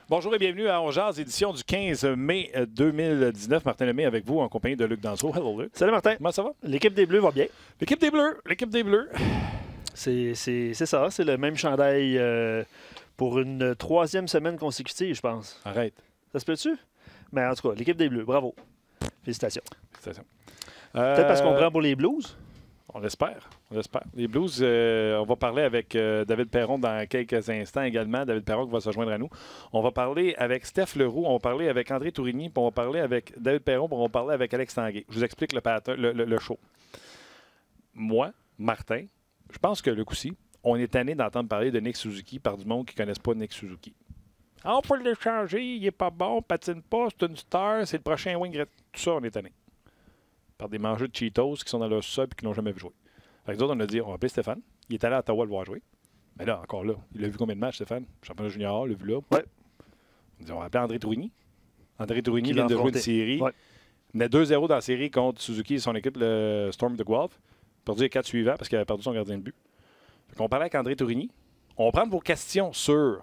Bonjour et bienvenue à On Jase, édition du 15 mai 2019. Martin Lemay avec vous en compagnie de Luc Dansereau. Hello Luc. Salut Martin. Comment ça va? L'équipe des Bleus va bien. L'équipe des Bleus. C'est ça, c'est le même chandail pour une troisième semaine consécutive, je pense. Arrête. Ça se peut-tu? Mais en tout cas, l'équipe des Bleus, bravo. Félicitations. Félicitations. Peut-être parce qu'on prend pour les Blues. On l'espère. Les Blues, on va parler avec David Perron dans quelques instants également. David Perron qui va se joindre à nous. On va parler avec Steph Leroux, on va parler avec André Tourigny, puis on va parler avec David Perron, puis on va parler avec Alex Tanguay. Je vous explique le show. Moi, Martin, je pense que le coup-ci, on est tanné d'entendre parler de Nick Suzuki par du monde qui ne connaisse pas Nick Suzuki. Ah, on peut l'échanger, il n'est pas bon, patine pas, c'est une star, c'est le prochain wing. Tout ça, on est tanné. Par des mangeurs de Cheetos qui sont dans leur sub et qui n'ont jamais vu jouer. Fait que d'autres, on a dit, on va appeler Stéphane. Il est allé à Ottawa le voir jouer. Mais là, encore là, il a vu combien de matchs, Stéphane? Championnat junior, il l'a vu là. Ouais. On dit, on va appeler André Tourigny. André Tourigny vient de jouer une série. Ouais. Il menait 2-0 dans la série contre Suzuki et son équipe, le Storm de Guelph. Perdu les 4 suivants parce qu'il avait perdu son gardien de but. Fait qu'on parlait avec André Tourigny. On va prendre vos questions sur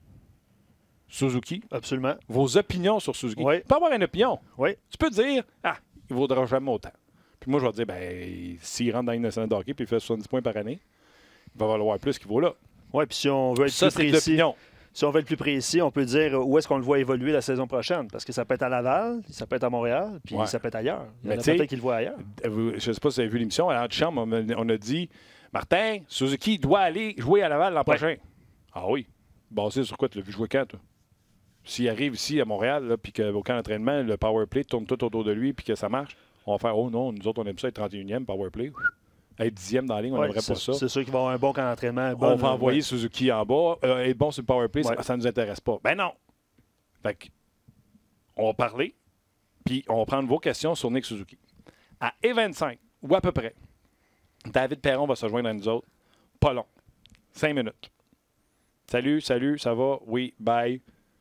Suzuki. Absolument. Vos opinions sur Suzuki. Ouais. Tu peux avoir une opinion. Oui. Tu peux dire, il ne vaudra jamais autant. Puis moi, je vais te dire, s'il rentre dans une nationale de hockey et il fait 70 points par année, il va valoir plus qu'il vaut là. Oui, puis si on veut être Ça, plus c'est précis, l'opinion. si on veut être plus précis, on peut dire où est-ce qu'on le voit évoluer la saison prochaine. Parce que ça peut être à Laval, ça peut être à Montréal, puis ça peut être ailleurs. Il y en a peut-être qui le voient ailleurs. Je ne sais pas si vous avez vu l'émission. À l'antichambre, on a dit, Martin, Suzuki doit aller jouer à Laval l'an prochain. Ah oui. Basé sur quoi? Tu l'as vu jouer quand, toi? S'il arrive ici à Montréal, puis qu'au camp d'entraînement, le power play tourne tout autour de lui, puis que ça marche, on va faire, oh non, nous autres, on aime ça être 31e power play. Être 10e dans la ligne, on n'aimerait pas ça. C'est sûr qu'il va avoir un bon camp d'entraînement. On va envoyer Suzuki en bas. Être bon sur le power play, ça ne nous intéresse pas. Ben non! Fait que, on va parler, puis on va prendre vos questions sur Nick Suzuki. À E25, ou à peu près, David Perron va se joindre à nous autres. Pas long. 5 minutes. Salut, ça va? Oui, bye.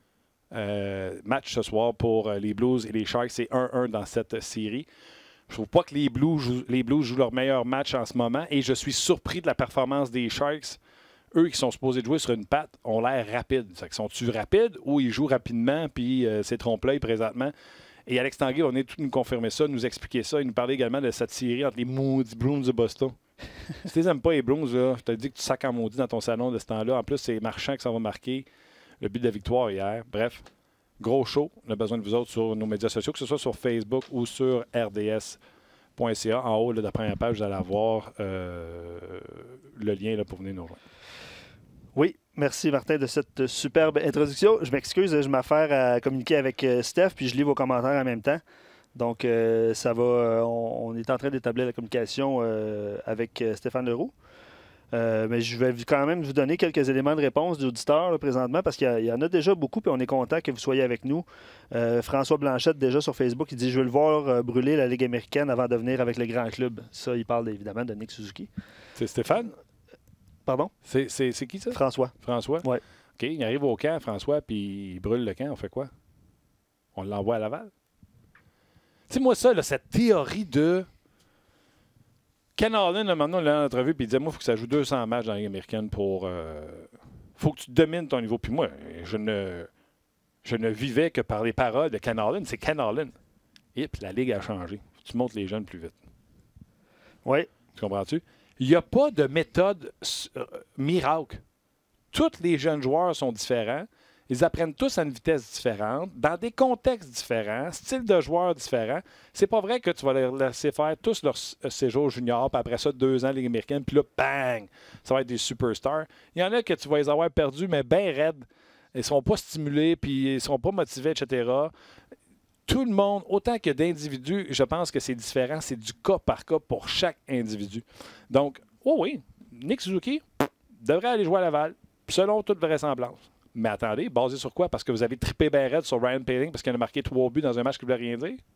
Match ce soir pour les Blues et les Sharks. C'est 1-1 dans cette série. Je trouve pas que les Blues jouent leur meilleur match en ce moment et je suis surpris de la performance des Sharks. Eux qui sont supposés de jouer sur une patte ont l'air rapides. Sont-ils rapides ou ils jouent rapidement puis c'est trompe-l'œil présentement? Et Alex Tanguay, on est tout nous confirmer ça, nous expliquer ça. Il nous parlait également de cette série entre les maudits Bruins de Boston. Si tu les aimes pas, les Bruins, là, je te dis que tu sacs en maudit dans ton salon de ce temps-là. En plus, c'est Marchand qui s'en va marquer le but de la victoire hier. Bref, gros show. On a besoin de vous autres sur nos médias sociaux, que ce soit sur Facebook ou sur rds.ca. En haut de la première page, vous allez avoir le lien là, pour venir nous rejoindre. Oui, merci Martin de cette superbe introduction. Je m'excuse, je m'affaire à communiquer avec Steph, puis je lis vos commentaires en même temps. Donc, ça va. On est en train d'établir la communication avec Stéphane Leroux. Mais je vais quand même vous donner quelques éléments de réponse d'auditeurs là, présentement parce qu'il y en a déjà beaucoup puis on est content que vous soyez avec nous. François Blanchette, déjà sur Facebook, il dit « Je veux le voir brûler la Ligue américaine avant de venir avec le grand club. » Ça, il parle évidemment de Nick Suzuki. C'est Stéphane? Pardon? C'est qui ça? François. François? Oui. OK, il arrive au camp, François, puis il brûle le camp. On fait quoi? On l'envoie à Laval? Tu sais, moi, ça, là, cette théorie de... Ken Holland, maintenant, on l'a en entrevue, puis il disait, moi, il faut que ça joue 200 matchs dans la Ligue américaine pour... faut que tu domines ton niveau. Puis moi, je ne vivais que par les paroles de Ken Holland. C'est Ken Holland. Et puis la Ligue a changé. Tu montes les jeunes plus vite. Oui. Tu comprends-tu? Il n'y a pas de méthode miracle. Tous les jeunes joueurs sont différents. Ils apprennent tous à une vitesse différente, dans des contextes différents, styles de joueurs différents. C'est pas vrai que tu vas leur laisser faire tous leur séjour junior, puis après ça, 2 ans Ligue américaine, puis là, bang! Ça va être des superstars. Il y en a que tu vas les avoir perdus, mais bien raides. Ils ne sont pas stimulés, puis ils ne sont pas motivés, etc. Tout le monde, autant que d'individus, je pense que c'est différent. C'est du cas par cas pour chaque individu. Donc, oui, Nick Suzuki devrait aller jouer à Laval, selon toute vraisemblance. Mais attendez, basé sur quoi? Parce que vous avez trippé ben raide sur Ryan Poehling parce qu'il a marqué 3 buts dans un match qui ne voulait rien dire?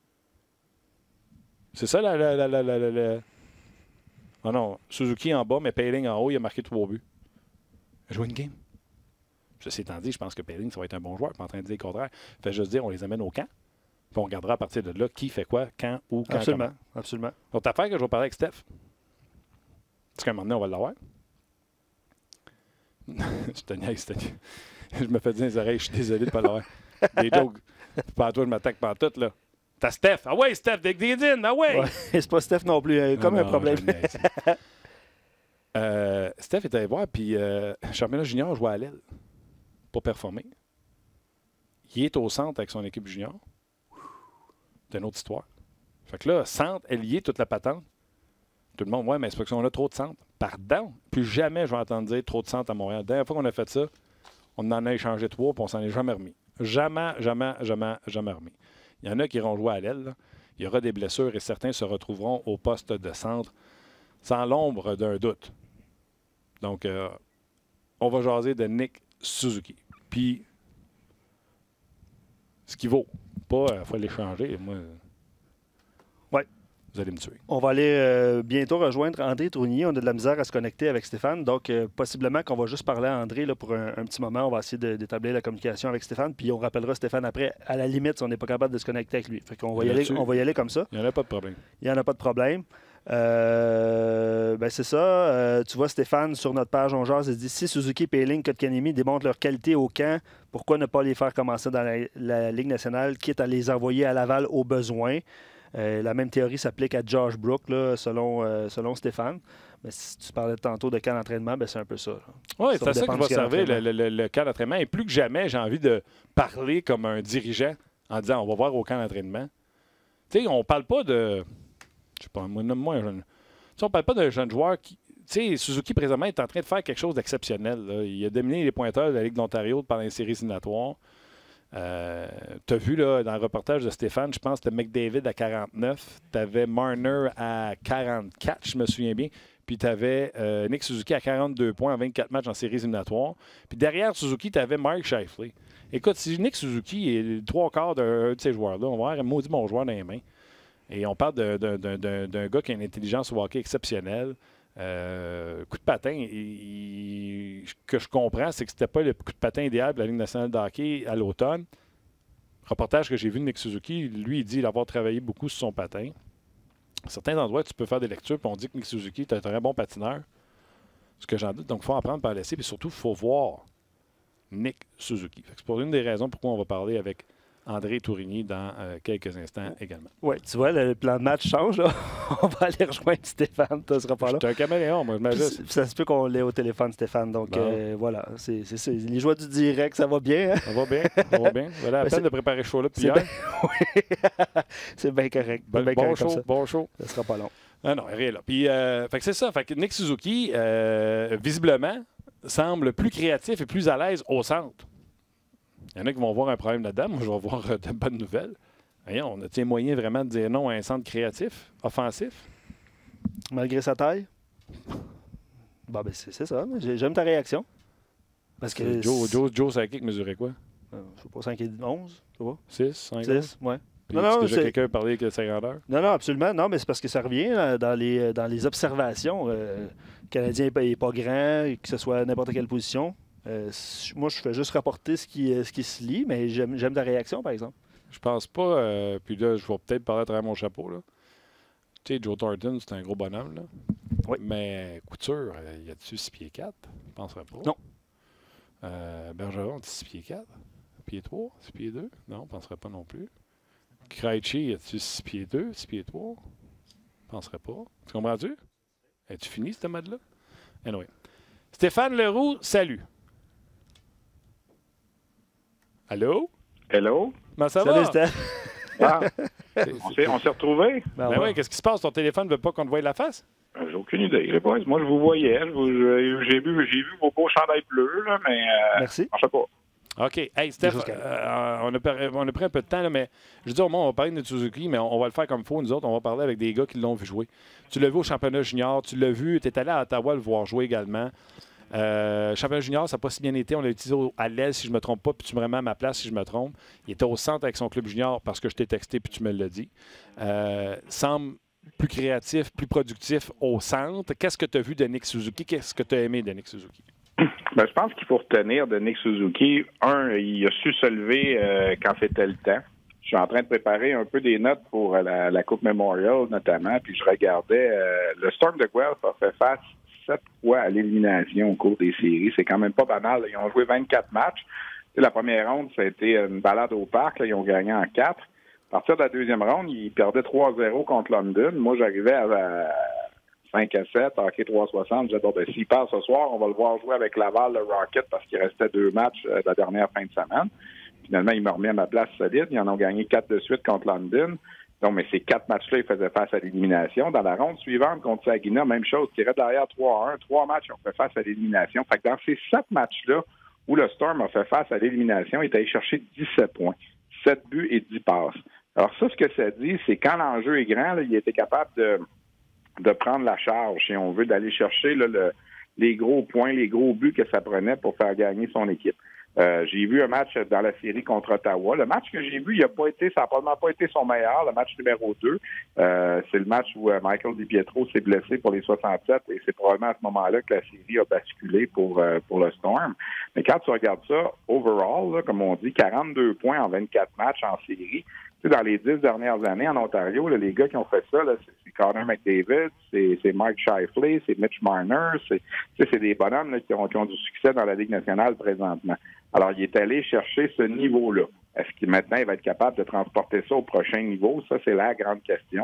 C'est ça Oh non, Suzuki en bas, mais Poehling en haut, il a marqué 3 buts. Il a joué une game. Ceci étant dit, je pense que Poehling, ça va être un bon joueur. Je ne suis pas en train de dire le contraire. Fait juste dire, on les amène au camp. Puis on regardera à partir de là qui fait quoi, quand, où, quand, Absolument. comment. Absolument. L'autre affaire que je vais parler avec Steph. Parce qu'à un moment donné, on va l'avoir. Je te niaise. Je me fais dire les oreilles, je suis désolé de ne pas l'avoir. Des jokes. Pas à toi, je m'attaque pas tout, là. T'as Steph. Ah ouais, Steph, des din. Ah ouais. C'est pas Steph non plus. Comme un problème. Steph est allé voir, puis championnat junior jouait à l'aile pour performer. Il est au centre avec son équipe junior. C'est une autre histoire. Fait que là, centre, ailier, toute la patente. Tout le monde, ouais, mais c'est parce qu'on a trop de centre. Pardon. Plus jamais je vais entendre dire trop de centre à Montréal. La dernière fois qu'on a fait ça, on en a échangé 3 puis on s'en est jamais remis. Jamais remis. Il y en a qui iront jouer à l'aile. Il y aura des blessures et certains se retrouveront au poste de centre sans l'ombre d'un doute. Donc, on va jaser de Nick Suzuki. Puis, ce qui vaut. Pas, il faut l'échanger. Moi, ouais. Vous allez me tuer. On va aller bientôt rejoindre André Tournier. On a de la misère à se connecter avec Stéphane. Donc, possiblement qu'on va juste parler à André là, pour un petit moment. On va essayer d'établir la communication avec Stéphane. Puis, on rappellera Stéphane après, à la limite, si on n'est pas capable de se connecter avec lui. Fait qu'on va y aller comme ça. Il n'y en a pas de problème. Il n'y en a pas de problème. Ben c'est ça. Tu vois, Stéphane, sur notre page, on jase, il dit si Suzuki, Payling, Kotkaniemi démontrent leur qualité au camp, pourquoi ne pas les faire commencer dans la Ligue nationale, quitte à les envoyer à Laval au besoin? La même théorie s'applique à Josh Brook, là, selon Stéphane. Mais si tu parlais tantôt de camp d'entraînement, ben c'est un peu ça. Oui, c'est ça qui va servir le camp d'entraînement. Et plus que jamais, j'ai envie de parler comme un dirigeant en disant on va voir au camp d'entraînement. Tu sais, on parle pas de. Je sais pas, moi un jeune. On ne parle pas d'un jeune joueur qui. Tu sais, Suzuki, présentement, est en train de faire quelque chose d'exceptionnel. Il a dominé les pointeurs de la Ligue d'Ontario pendant les séries éliminatoires. Tu as vu là, dans le reportage de Stéphane, je pense que tu as McDavid à 49, tu avais Marner à 44, je me souviens bien, puis tu avais Nick Suzuki à 42 points en 24 matchs en séries éliminatoires. Puis derrière Suzuki, tu avais Mark Scheifele. Écoute, si Nick Suzuki est le 3/4 d'un de ces joueurs-là, on va avoir un maudit bon joueur dans les mains. Et on parle d'un gars qui a une intelligence au hockey exceptionnelle. Coup de patin, ce que je comprends, c'est que c'était pas le coup de patin idéal de la Ligue nationale de hockey à l'automne. Reportage que j'ai vu de Nick Suzuki, lui, il dit avoir travaillé beaucoup sur son patin. À certains endroits, tu peux faire des lectures, puis on dit que Nick Suzuki est un très bon patineur. Ce que j'en doute. Donc, il faut apprendre par laisser, puis surtout, il faut voir Nick Suzuki. C'est pour une des raisons pourquoi on va parler avec André Tourigny dans quelques instants également. Oui, tu vois, le plan de match change. Là. On va aller rejoindre Stéphane. Tu ne seras pas là. Je suis un caméléon, moi, je m'ajuste. Ça se peut qu'on l'ait au téléphone, Stéphane. Donc, voilà. C'est les joies du direct, ça va bien. Hein? Ça va bien. Ça va bien. Voilà, la peine de préparer ce show-là depuis hier. Oui. C'est bien correct. Bon show. Ça ne sera pas long. Ah non, rien là. Puis, fait que c'est ça. Fait que Nick Suzuki, visiblement, semble plus créatif et plus à l'aise au centre. Il y en a qui vont voir un problème là-dedans. Moi, je vais voir de bonnes nouvelles. Voyons, on a-t-il moyen vraiment de dire non à un centre créatif, offensif? Malgré sa taille? Bon, ben c'est ça. J'aime ta réaction. Parce que Joe Sakic mesurait quoi? Je ne sais pas, 5 et 11, tu vois? 6, 5, 6, oui. Non, déjà quelqu'un parlait de sa grandeur? Non, absolument. Non, mais c'est parce que ça revient dans les observations. Le Canadien n'est pas grand, que ce soit à n'importe quelle position. Moi, je fais juste rapporter ce qui se lit, mais j'aime ta réaction, par exemple. Je pense pas. Puis là, je vais peut-être parler à travers mon chapeau. Là. Tu sais, Joe Thornton, c'est un gros bonhomme. Là. Oui. Mais Couture, y a-tu 6 pieds 4? Je ne penserais pas. Non. Bergeron, 6 pieds 4? 6 pieds 3? 6 pieds 2? Non, je ne penserais pas non plus. Krejci, y a-tu 6 pieds 2? 6 pieds 3? Je ne penserais pas. Tu comprends-tu? As-tu fini, cette mode-là? Anyway. Stéphane Leroux, salut. Allô? Hello? Comment ça Salut, va? Steph. Ah, on s'est retrouvés? Ben oui, qu'est-ce qui se passe? Ton téléphone ne veut pas qu'on te voie la face? J'ai aucune idée. Moi, je vous voyais. J'ai vu vos beaux chandails bleus, là, mais merci. Je ne sais pas. OK. Hey, Steph, on a pris un peu de temps, là, mais je dis au monde, on va parler de Suzuki, mais on va le faire comme il faut. Nous autres, on va parler avec des gars qui l'ont vu jouer. Tu l'as vu au championnat junior, tu l'as vu, tu es allé à Ottawa le voir jouer également. Championnat junior, ça n'a pas si bien été. On l'a utilisé à l'aile, si je ne me trompe pas, puis tu me remets à ma place si je me trompe. Il était au centre avec son club junior parce que je t'ai texté puis tu me l'as dit. Semble plus créatif, plus productif au centre. Qu'est-ce que tu as vu de Nick Suzuki? Qu'est-ce que tu as aimé de Nick Suzuki? Ben, je pense qu'il faut retenir de Nick Suzuki, il a su se lever quand c'était le temps. Je suis en train de préparer un peu des notes pour la Coupe Memorial, notamment, puis je regardais le Storm de Guelph a fait face 7 fois à l'élimination au cours des séries. C'est quand même pas banal. Ils ont joué 24 matchs. La première ronde, ça a été une balade au parc. Là, ils ont gagné en 4. À partir de la deuxième ronde, ils perdaient 3-0 contre London. Moi, j'arrivais à 5-7, hockey 360. J'ai dit, s'il passe ce soir, on va le voir jouer avec Laval, le Rocket, parce qu'il restait 2 matchs la dernière fin de semaine. Finalement, il m'a remis à ma place solide. Ils en ont gagné 4 de suite contre London. Donc, mais ces 4 matchs-là, ils faisaient face à l'élimination. Dans la ronde suivante contre Saginaw, même chose. Tirait derrière 3-1. 3 matchs, ils ont fait face à l'élimination. Fait que dans ces 7 matchs-là, où le Storm a fait face à l'élimination, il est allé chercher 17 points, 7 buts et 10 passes. Alors ça, ce que ça dit, c'est quand l'enjeu est grand, là, il était capable de prendre la charge, si on veut, d'aller chercher là, les gros points, les gros buts que ça prenait pour faire gagner son équipe. J'ai vu un match dans la série contre Ottawa. Le match que j'ai vu, ça n'a probablement pas été son meilleur, le match numéro 2. C'est le match où Michael DiPietro s'est blessé pour les 67 et c'est probablement à ce moment-là que la série a basculé pour le Storm. Mais quand tu regardes ça, overall, là, comme on dit, 42 points en 24 matchs en série. Tu sais, dans les 10 dernières années en Ontario, là, les gars qui ont fait ça, là, c'est Connor McDavid, c'est Mike Scheifele, c'est Mitch Marner, c'est des bonhommes là, qui ont du succès dans la Ligue nationale présentement. Alors, il est allé chercher ce niveau-là. Est-ce qu'il maintenant il va être capable de transporter ça au prochain niveau? Ça, c'est la grande question.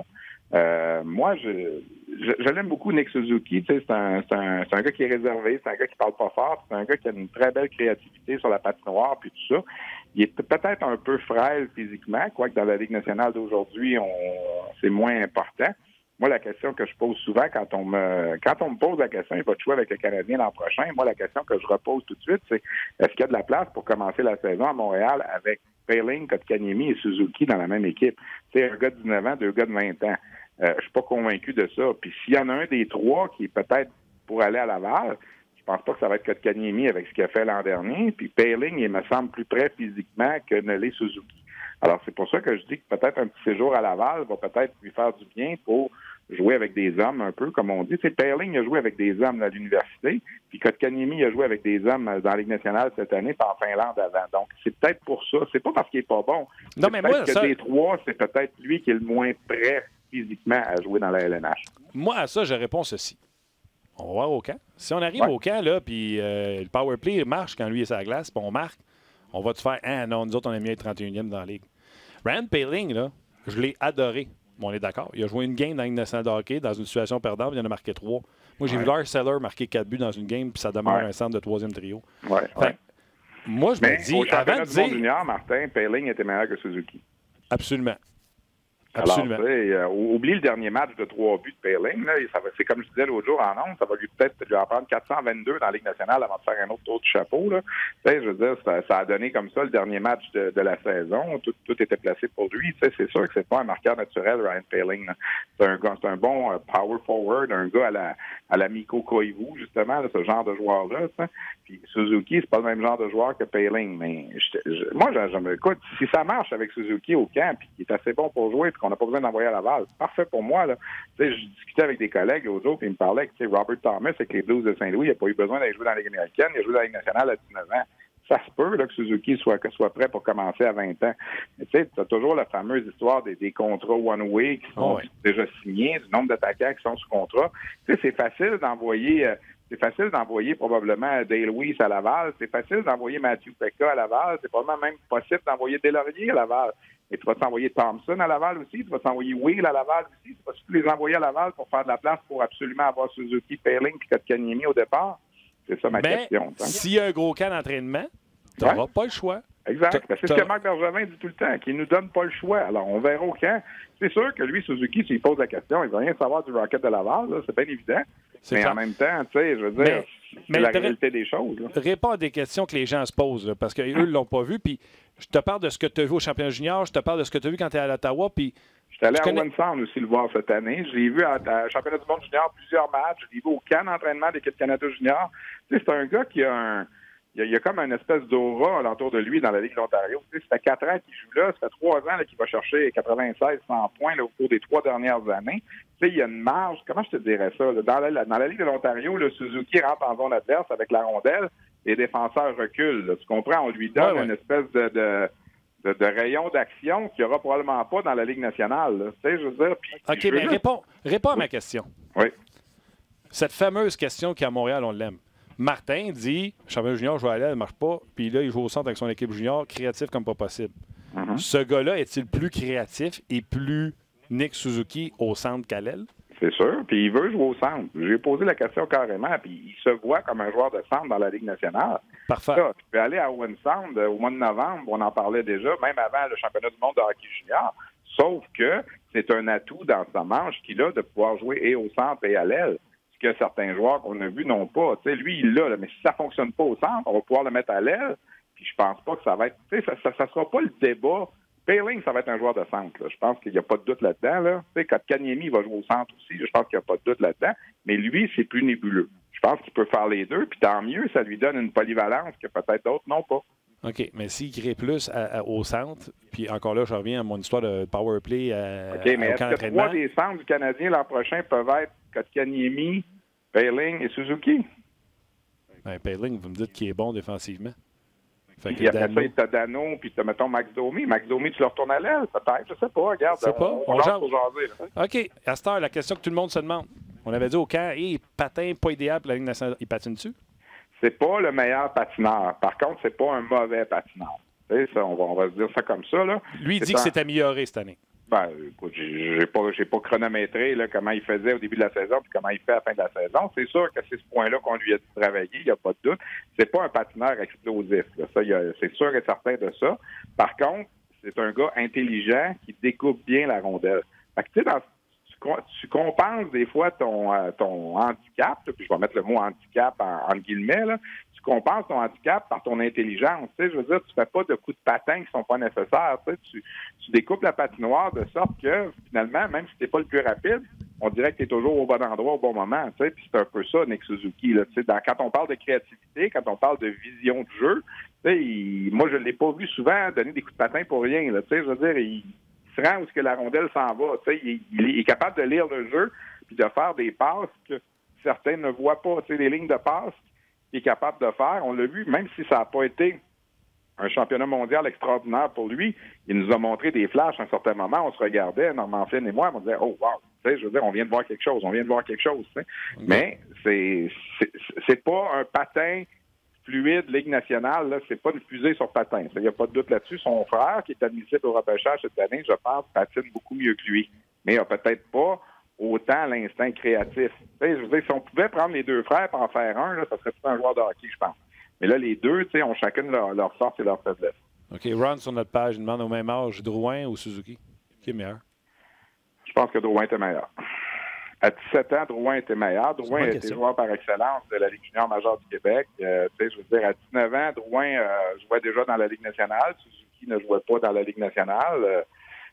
Moi, je l'aime beaucoup, Nick Suzuki. Tu sais, c'est un gars qui est réservé, c'est un gars qui parle pas fort, c'est un gars qui a une très belle créativité sur la patinoire puis tout ça. Il est peut-être un peu frêle physiquement, quoique dans la Ligue nationale d'aujourd'hui, c'est moins important. Moi, la question que je pose souvent quand on me pose la question, il va jouer avec le Canadien l'an prochain. Moi, la question que je repose tout de suite, c'est est-ce qu'il y a de la place pour commencer la saison à Montréal avec Poehling, Kotkaniemi et Suzuki dans la même équipe? Tu sais, un gars de 19 ans, 2 gars de 20 ans. Je suis pas convaincu de ça. Puis s'il y en a un des 3 qui est peut-être pour aller à Laval, je pense pas que ça va être Kotkaniemi avec ce qu'il a fait l'an dernier. Puis Poehling, il me semble plus prêt physiquement que ne l'est Suzuki. Alors, c'est pour ça que je dis que peut-être un petit séjour à Laval va peut-être lui faire du bien pour jouer avec des hommes un peu, comme on dit. C'est Poehling a joué avec des hommes à l'université, puis Kotkaniemi a joué avec des hommes dans la Ligue nationale cette année, puis en Finlande avant. Donc, c'est peut-être pour ça. C'est pas parce qu'il est pas bon. Non, mais moi, que des 3, c'est peut-être lui qui est le moins prêt physiquement à jouer dans la LNH. Moi, à ça, je réponds ceci. On va voir au camp. Si on arrive au camp, là, puis le power play marche quand lui est sur la glace, puis on marque, on va te faire « Ah non, nous autres, on a mis être 31e dans la Ligue. » Rand Poehling, là, je l'ai adoré. On est d'accord. Il a joué une game dans la Ligue nationale de hockey dans une situation perdante, il en a marqué 3. Moi, j'ai vu Lars Eller marquer 4 buts dans une game, puis ça demeure un centre de 3e trio. Moi, je me dis, avant de dire... junior, Martin, Poehling était meilleur que Suzuki. Absolument. Absolument. Alors, oublie le dernier match de 3 buts de Poehling. C'est comme je disais l'autre jour en ondes, ça va peut-être lui en prendre 422 dans la Ligue nationale avant de faire un autre tour du chapeau. Là. Je veux dire, ça a donné comme ça le dernier match de la saison. Tout était placé pour lui. C'est sûr que c'est pas un marqueur naturel, Ryan Poehling. C'est un bon power forward, un gars à la Mikko Koivu, justement, là, ce genre de joueur-là. Puis Suzuki, c'est pas le même genre de joueur que Poehling. Mais moi, écoute, si ça marche avec Suzuki au camp, puis qu'il est assez bon pour jouer, on n'a pas besoin d'envoyer à Laval. C'est parfait pour moi. Là. Je discutais avec des collègues l'autre jour, puis ils me parlaient que Robert Thomas, avec les Blues de Saint-Louis, il n'a pas eu besoin d'aller jouer dans la Ligue américaine, il a joué dans la Ligue nationale à 19 ans. Ça se peut là, que Suzuki soit prêt pour commencer à 20 ans. Mais tu sais, tu as toujours la fameuse histoire des contrats one-way qui sont déjà signés, du nombre d'attaquants qui sont sous contrat. Tu sais, c'est facile d'envoyer... probablement Dale Weiss à Laval. C'est facile d'envoyer Matthew Pekka à Laval. C'est probablement même possible d'envoyer Deslauriers à Laval. Et tu vas t'envoyer Thompson à Laval aussi. Tu vas t'envoyer Will à Laval aussi. Tu vas surtout les envoyer à Laval pour faire de la place pour absolument avoir Suzuki, Poehling et Kotkaniemi au départ. C'est ça ma question. S'il y a un gros camp d'entraînement, tu n'auras pas le choix. Exact. C'est ce que Marc Bergevin dit tout le temps, qu'il ne nous donne pas le choix. Alors, on verra au camp. C'est sûr que lui, Suzuki, s'il pose la question, il ne va rien savoir du Rocket de Laval. Là, c'est bien évident. Mais en même temps, tu sais, je veux dire, c'est la réalité des choses. Là. Réponds à des questions que les gens se posent, là, parce qu'eux ne l'ont pas vu. Puis je te parle de ce que tu as vu au championnat junior, je te parle de ce que tu as vu quand tu es à l'Ottawa. Puis je suis allé à Owen Sound aussi le voir cette année. Je l'ai vu à championnat du monde junior plusieurs matchs. Je l'ai vu au camp d'entraînement d'équipe Canada junior. Tu sais, c'est un gars qui a il y a comme une espèce d'aura alentour de lui dans la Ligue de l'Ontario. Tu sais, ça fait 4 ans qu'il joue là, ça fait 3 ans là, qu'il va chercher 96-100 points là, au cours des 3 dernières années. Tu sais, il y a une marge, comment je te dirais ça? Là, dans la Ligue de l'Ontario, le Suzuki rentre en zone adverse avec la rondelle, les défenseurs reculent. Là. Tu comprends? On lui donne une espèce de rayon d'action qu'il n'y aura probablement pas dans la Ligue nationale. Là. Tu sais, je veux dire... OK, mais réponds à ma question. Oui. Cette fameuse question qu'à Montréal, on l'aime. Martin dit, champion junior, je vais aller, elle ne marche pas. Puis là, il joue au centre avec son équipe junior, créatif comme pas possible. Ce gars-là est-il plus créatif et plus Nick Suzuki au centre qu'à l'aile? C'est sûr. Puis il veut jouer au centre. J'ai posé la question carrément. Puis il se voit comme un joueur de centre dans la Ligue nationale. Parfait. Là, tu peux aller à Owen Sound au mois de novembre. On en parlait déjà, même avant le championnat du monde de hockey junior. Sauf que c'est un atout dans sa manche qu'il a de pouvoir jouer et au centre et à l'aile. Ce que certains joueurs qu'on a vus n'ont pas. T'sais, lui, il l'a, mais si ça ne fonctionne pas au centre, on va pouvoir le mettre à l'aile. Puis je pense pas que ça va être... Ça sera pas le débat. Poehling, ça va être un joueur de centre. Là. Je pense qu'il n'y a pas de doute là-dedans. Là. Kotkaniemi va jouer au centre aussi. Je pense qu'il n'y a pas de doute là-dedans. Mais lui, c'est plus nébuleux. Je pense qu'il peut faire les deux. Puis tant mieux, ça lui donne une polyvalence que peut-être d'autres n'ont pas. OK, mais s'il crée plus au centre, puis encore là, je reviens à mon histoire de power play OK, mais est-ce que 3 des centres du Canadien l'an prochain peuvent être Kotkaniemi, Poehling et Suzuki? Ben, Poehling, vous me dites qu'il est bon défensivement. Puis après ça, tu as Dano, puis tu as, mettons, Max Domi. Max Domi, tu le retournes à l'aile, peut-être. Je sais pas, regarde. On jase pour jaser. OK, à cette heure, la question que tout le monde se demande. On avait dit au camp, patin pas idéal pour la Ligue nationale. Il patine dessus? C'est pas le meilleur patineur. Par contre, c'est pas un mauvais patineur. Ça, on va se dire ça comme ça. Là. Lui, il dit que c'est amélioré cette année. Ben, écoute, j'ai pas chronométré là, comment il faisait au début de la saison puis comment il fait à la fin de la saison. C'est sûr que c'est ce point-là qu'on lui a dit de travailler, il n'y a pas de doute. C'est pas un patineur explosif. Là. Ça, c'est sûr et certain de ça. Par contre, c'est un gars intelligent qui découpe bien la rondelle. Fait que, tu sais, tu compenses des fois ton handicap, là, puis je vais mettre le mot handicap en guillemets, là, tu compenses ton handicap par ton intelligence. Tu sais, je veux dire, tu fais pas de coups de patin qui sont pas nécessaires. Tu découpes la patinoire de sorte que, finalement, même si tu n'es pas le plus rapide, on dirait que tu es toujours au bon endroit au bon moment. Tu sais, puis c'est un peu ça, Nick Suzuki. Là, tu sais, quand on parle de créativité, quand on parle de vision de jeu, tu sais, moi, je ne l'ai pas vu souvent donner des coups de patin pour rien. Là, tu sais, je veux dire, il se rend où est-ce que la rondelle s'en va. Tu sais, il est capable de lire le jeu puis de faire des passes que certains ne voient pas. Tu sais, les lignes de passe qu'il est capable de faire. On l'a vu, même si ça n'a pas été un championnat mondial extraordinaire pour lui, il nous a montré des flashs à un certain moment. On se regardait, Norman Flynn et moi, on disait « Oh, wow! » Tu sais, je veux dire, on vient de voir quelque chose. Tu sais. Mais c'est pas un patin fluide, Ligue nationale, là, c'est pas une fusée sur patin. Il n'y a pas de doute là-dessus. Son frère, qui est admissible au repêchage cette année, je pense, patine beaucoup mieux que lui. Mais il n'a peut-être pas autant l'instinct créatif. Tu sais, je veux dire, si on pouvait prendre les deux frères et en faire un, là, ça serait tout un joueur de hockey, je pense. Mais là, les deux, tu sais, ont chacune leur force et leur faiblesse. OK. Ron, sur notre page, il demande au même âge, Drouin ou Suzuki? Qui est meilleur? Je pense que Drouin était meilleur. À 17 ans, Drouin était meilleur. Drouin était joueur par excellence de la Ligue junior majeure du Québec. Tu sais, je veux dire, à 19 ans, Drouin jouait déjà dans la Ligue nationale. Suzuki ne jouait pas dans la Ligue nationale.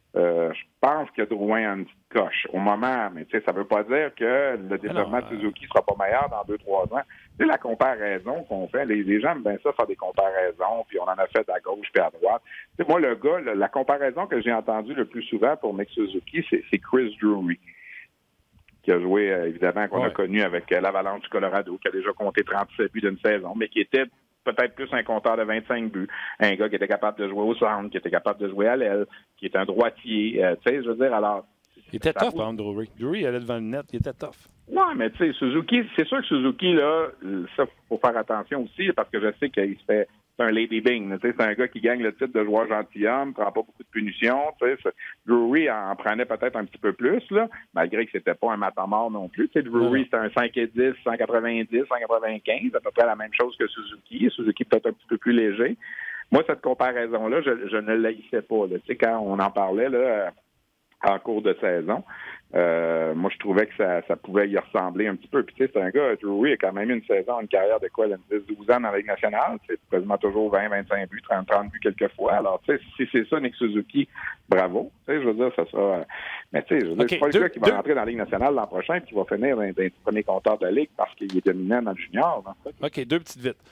Je pense que Drouin a une petite coche au moment, mais tu sais, ça veut pas dire que le développement de Suzuki sera pas meilleur dans 2-3 ans. C'est la comparaison qu'on fait. Les gens aiment bien ça, faire des comparaisons, puis on en a fait à gauche puis à droite. Tu sais, moi, le gars, la comparaison que j'ai entendue le plus souvent pour Nick Suzuki, c'est Chris Drury, qui a joué, évidemment, qu'on a connu avec l'Avalanche du Colorado, qui a déjà compté 37 buts d'une saison, mais qui était peut-être plus un compteur de 25 buts. Un gars qui était capable de jouer au centre, qui était capable de jouer à l'aile, qui est un droitier. Tu sais, je veux dire, alors... Il était tough, par exemple, Drury. Drury, il allait devant le net, il était tough. Oui, mais tu sais, Suzuki, c'est sûr que Suzuki, là, ça, faut faire attention aussi, parce que je sais qu'il se fait... C'est un Lady Bing. C'est un gars qui gagne le titre de joueur gentilhomme, prend pas beaucoup de punitions. Drury en prenait peut-être un petit peu plus, là, malgré que c'était pas un matamor non plus. Drury, c'était un 5,10, 190, 195, à peu près la même chose que Suzuki. Suzuki peut-être un petit peu plus léger. Moi, cette comparaison-là, je ne l'haïssais pas. Là. Quand on en parlait là, en cours de saison, moi, je trouvais que ça pouvait y ressembler un petit peu. Puis, tu sais, c'est un gars, Drury a quand même eu une saison, une carrière de quoi, 10-12 ans dans la Ligue nationale. C'est quasiment toujours 20-25 buts, 30 buts quelquefois. Alors, tu sais, si c'est ça, Nick Suzuki, bravo. Tu sais, je veux dire, ça sera... Mais, tu sais, je veux dire, c'est pas le gars qui va rentrer dans la Ligue nationale l'an prochain et qui va finir dans les premiers compteurs de la Ligue parce qu'il est dominant dans le junior. OK, deux petites vites.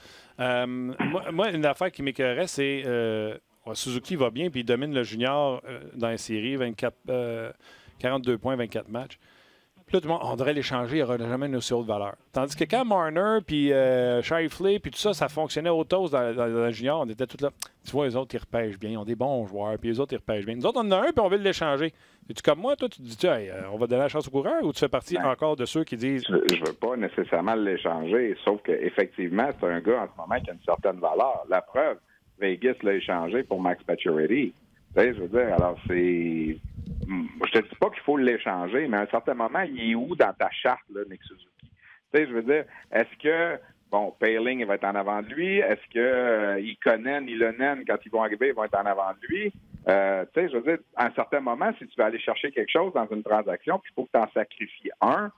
Moi, une affaire qui m'écœurait, c'est... Suzuki va bien, puis il domine le junior dans les séries, 42 points, 24 matchs. Puis là, tout le monde, on devrait l'échanger, il n'y aura jamais une aussi haute valeur. Tandis que quand Marner, puis Shifley, puis tout ça, ça fonctionnait au toast dans le junior, on était tous là. Tu vois, les autres, ils repêchent bien, ils ont des bons joueurs, puis les autres, ils repêchent bien. Nous autres, on en a un, puis on veut l'échanger. Es-tu comme moi, toi, tu te dis, hey, on va donner la chance au coureur, ou tu fais partie encore de ceux qui disent... Je ne veux pas nécessairement l'échanger, sauf qu'effectivement, c'est un gars en ce moment qui a une certaine valeur. La preuve, Vegas l'a échangé pour Max Pacioretty. Tu sais, je veux dire, alors c'est... Je te dis pas qu'il faut l'échanger, mais à un certain moment, il est où dans ta charte, là, Nick Suzuki? Tu sais, je veux dire, est-ce que, bon, Poehling, il va être en avant de lui? Est-ce que Ikonen, Ilonen, quand ils vont arriver, ils vont être en avant de lui? Tu sais, je veux dire, à un certain moment, si tu veux aller chercher quelque chose dans une transaction, puis il faut que tu en sacrifies un,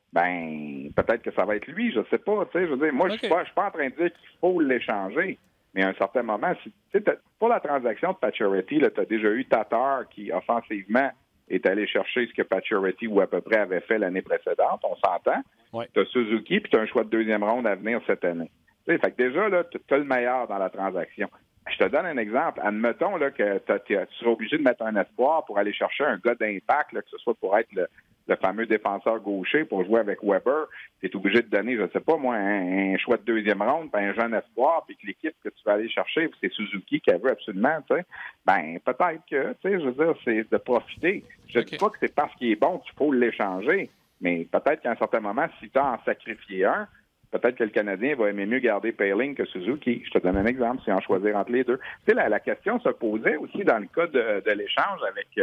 ben, peut-être que ça va être lui, je sais pas. Tu sais, je veux dire, moi, je suis pas en train de dire qu'il faut l'échanger. Mais à un certain moment, pour la transaction de Pacioretty, tu as déjà eu Tatar qui, offensivement, est allé chercher ce que Pacioretty ou à peu près avait fait l'année précédente, on s'entend. Ouais. Tu as Suzuki, puis tu as un choix de deuxième ronde à venir cette année. Fait que déjà, là, tu as le meilleur dans la transaction. Je te donne un exemple. Admettons là, que tu seras obligé de mettre un espoir pour aller chercher un gars d'impact, là, que ce soit pour être le fameux défenseur gaucher pour jouer avec Weber. Tu es obligé de donner, je ne sais pas moi, un choix de deuxième ronde, puis un jeune espoir, puis que l'équipe que tu vas aller chercher, c'est Suzuki qui veut absolument, tu sais. Ben, peut-être que, tu sais, je veux dire, c'est de profiter. Je ne dis pas que c'est parce qu'il est bon qu'il faut l'échanger, mais peut-être qu'à un certain moment, si tu as en sacrifié un, peut-être que le Canadien va aimer mieux garder Poehling que Suzuki. Je te donne un exemple, c'est en choisir entre les deux. Tu sais, la question se posait aussi dans le cas de l'échange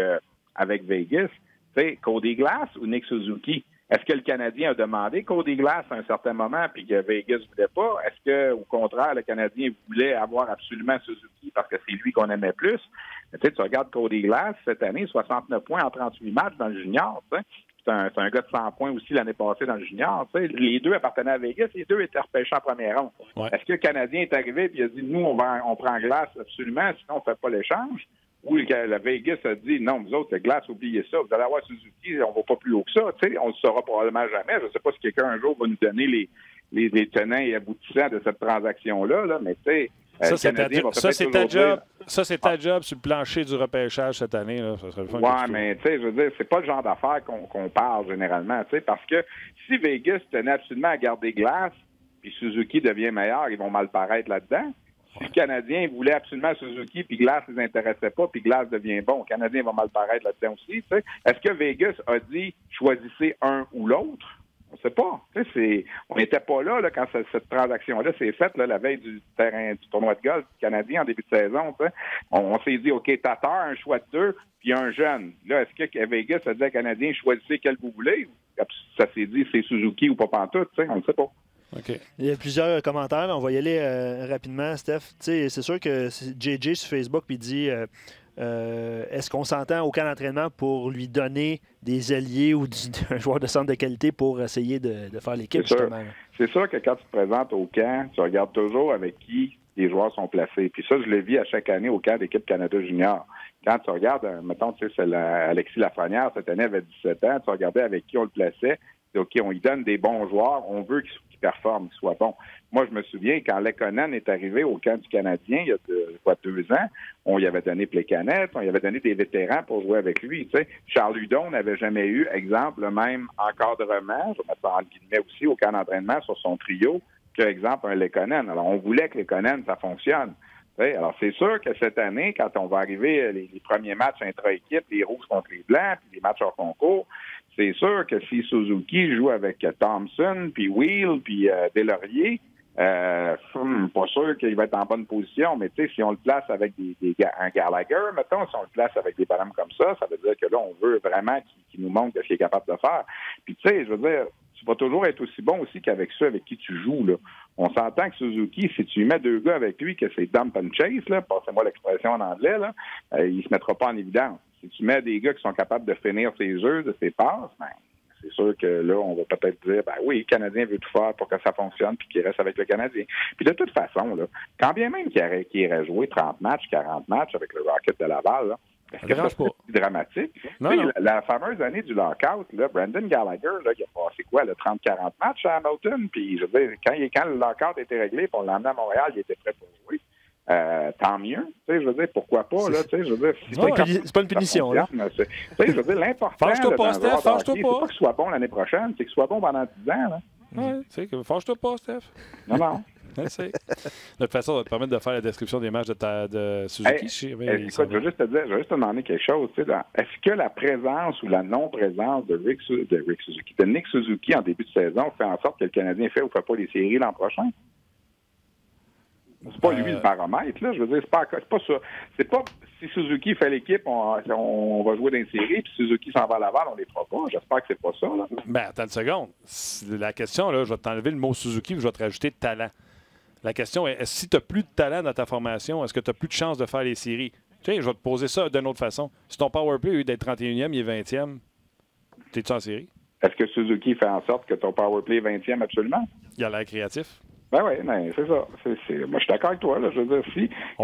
avec Vegas. Tu sais, Cody Glass ou Nick Suzuki? Est-ce que le Canadien a demandé Cody Glass à un certain moment puis que Vegas ne voulait pas? Est-ce que, au contraire, le Canadien voulait avoir absolument Suzuki parce que c'est lui qu'on aimait plus? Tu sais, tu regardes Cody Glass cette année, 69 points en 38 matchs dans le junior, tu sais. C'est un gars de 100 points aussi l'année passée dans le junior. Tu sais. Les deux appartenaient à Vegas, les deux étaient repêchés en première ronde. Ouais. Est-ce que le Canadien est arrivé et il a dit, nous, on prend Glass absolument, sinon on ne fait pas l'échange? Ou la Vegas a dit, non, vous autres, Glass, oubliez ça, vous allez avoir Suzuki, on ne va pas plus haut que ça. Tu sais, on ne le saura probablement jamais. Je ne sais pas si quelqu'un un jour va nous donner les tenants et aboutissants de cette transaction-là, là, mais tu sais, ça, c'est ta job. Ça, c'est ta job sur le plancher du repêchage cette année. Là. Ça serait le fun. Oui, mais tu sais, je veux dire, c'est pas le genre d'affaires qu'on parle généralement, tu sais, parce que si Vegas tenait absolument à garder Glass, puis Suzuki devient meilleur, ils vont mal paraître là-dedans. Si le Canadien voulait absolument Suzuki, puis Glass ne les intéressait pas, puis Glass devient bon, le Canadien va mal paraître là-dedans aussi, tu sais. Est-ce que Vegas a dit choisissez un ou l'autre? On ne sait pas. On n'était pas là quand cette transaction-là s'est faite la veille du tournoi de golf canadien en début de saison. On s'est dit, OK, Tatar, un choix de deux, puis un jeune. Là, est-ce que Vegas a dit aux Canadiens, choisissez quel vous voulez? Ça s'est dit, c'est Suzuki ou pas pantoute, on ne sait pas. Okay. Il y a plusieurs commentaires. On va y aller rapidement, Steph. C'est sûr que JJ sur Facebook il dit est-ce qu'on s'entend au camp d'entraînement pour lui donner des alliés ou un joueur de centre de qualité pour essayer de faire l'équipe, justement? C'est sûr que quand tu te présentes au camp, tu regardes toujours avec qui les joueurs sont placés. Puis ça, je le vis à chaque année au camp d'équipe Canada Junior. Quand tu regardes, mettons, tu sais, c'est Alexis Lafrenière, cette année, avait 17 ans, tu regardais avec qui on le plaçait. OK, on lui donne des bons joueurs, on veut qu'ils performent, qu'ils soient bons. Moi, je me souviens, quand Lekonen est arrivé au camp du Canadien, il y a 2 ans, on lui avait donné Plekanec, on lui avait donné des vétérans pour jouer avec lui. Tu sais. Charles Hudon n'avait jamais eu, exemple, le même encadrement, je vais mettre ça en guillemets aussi, au camp d'entraînement sur son trio, que, exemple, un Lekonen. Alors, on voulait que Lekonen, ça fonctionne. Tu sais. Alors, c'est sûr que cette année, quand on va arriver les premiers matchs intra-équipe, les rouges contre les blancs, puis les matchs hors concours, c'est sûr que si Suzuki joue avec Thompson, puis Wheel, puis Deslauriers, pas sûr qu'il va être en bonne position, mais tu sais, si on le place avec un Gallagher, mettons, si on le place avec des bonhommes comme ça veut dire que là, on veut vraiment qu'il nous montre ce qu'il est capable de faire. Puis tu sais, je veux dire, tu vas toujours être aussi bon aussi qu'avec ceux avec qui tu joues, là. On s'entend que Suzuki, si tu mets 2 gars avec lui, que c'est dump and chase, là, passez-moi l'expression en anglais, là, il se mettra pas en évidence. Si tu mets des gars qui sont capables de finir ses jeux, de ses passes, ben, c'est sûr que là, on va peut-être dire, ben oui, le Canadien veut tout faire pour que ça fonctionne puis qu'il reste avec le Canadien. Puis de toute façon, là, quand bien même qu'il irait jouer 30 matchs, 40 matchs avec le Rocket de Laval, là, est-ce que c'est dramatique? Non. La fameuse année du lockout, là, Brendan Gallagher, là, il a passé quoi, le 30-40 matchs à Hamilton? Puis, je veux dire, quand le lockout était réglé pour l'emmener à Montréal, il était prêt pour jouer. tant mieux. Je veux dire, pourquoi pas? Là, je veux dire, c'est pas une punition. Là. Je veux dire, l'important, fâche-toi pas, Steph, fâche-toi c'est pas. pas qu'il soit bon l'année prochaine, c'est qu'il soit bon pendant 10 ans. Là. Ouais, fâche-toi pas, Steph. Non. De toute façon, ça va te permettre de faire la description des matchs de Suzuki. Écoute, je veux juste te demander quelque chose. Est-ce que la présence ou la non-présence de Nick Suzuki en début de saison fait en sorte que le Canadien fait ou fait pas les séries l'an prochain? C'est pas lui le baromètre, là. Je veux dire, c'est pas ça. C'est pas si Suzuki fait l'équipe, on va jouer dans les séries, puis Suzuki s'en va à Laval, on les fera pas. J'espère que c'est pas ça, là. Ben, attends une seconde. La question, là, je vais t'enlever le mot Suzuki, puis je vais te rajouter talent. La question est, si tu n'as plus de talent dans ta formation, est-ce que tu n'as plus de chance de faire les séries? Tu sais, je vais te poser ça d'une autre façon. Si ton powerplay a eu d'être 31e, il est 20e, t'es-tu en série? Est-ce que Suzuki fait en sorte que ton powerplay est 20e absolument? Il a l'air créatif. Ben oui, c'est ça. Moi, je suis d'accord avec toi. Là. Je veux dire,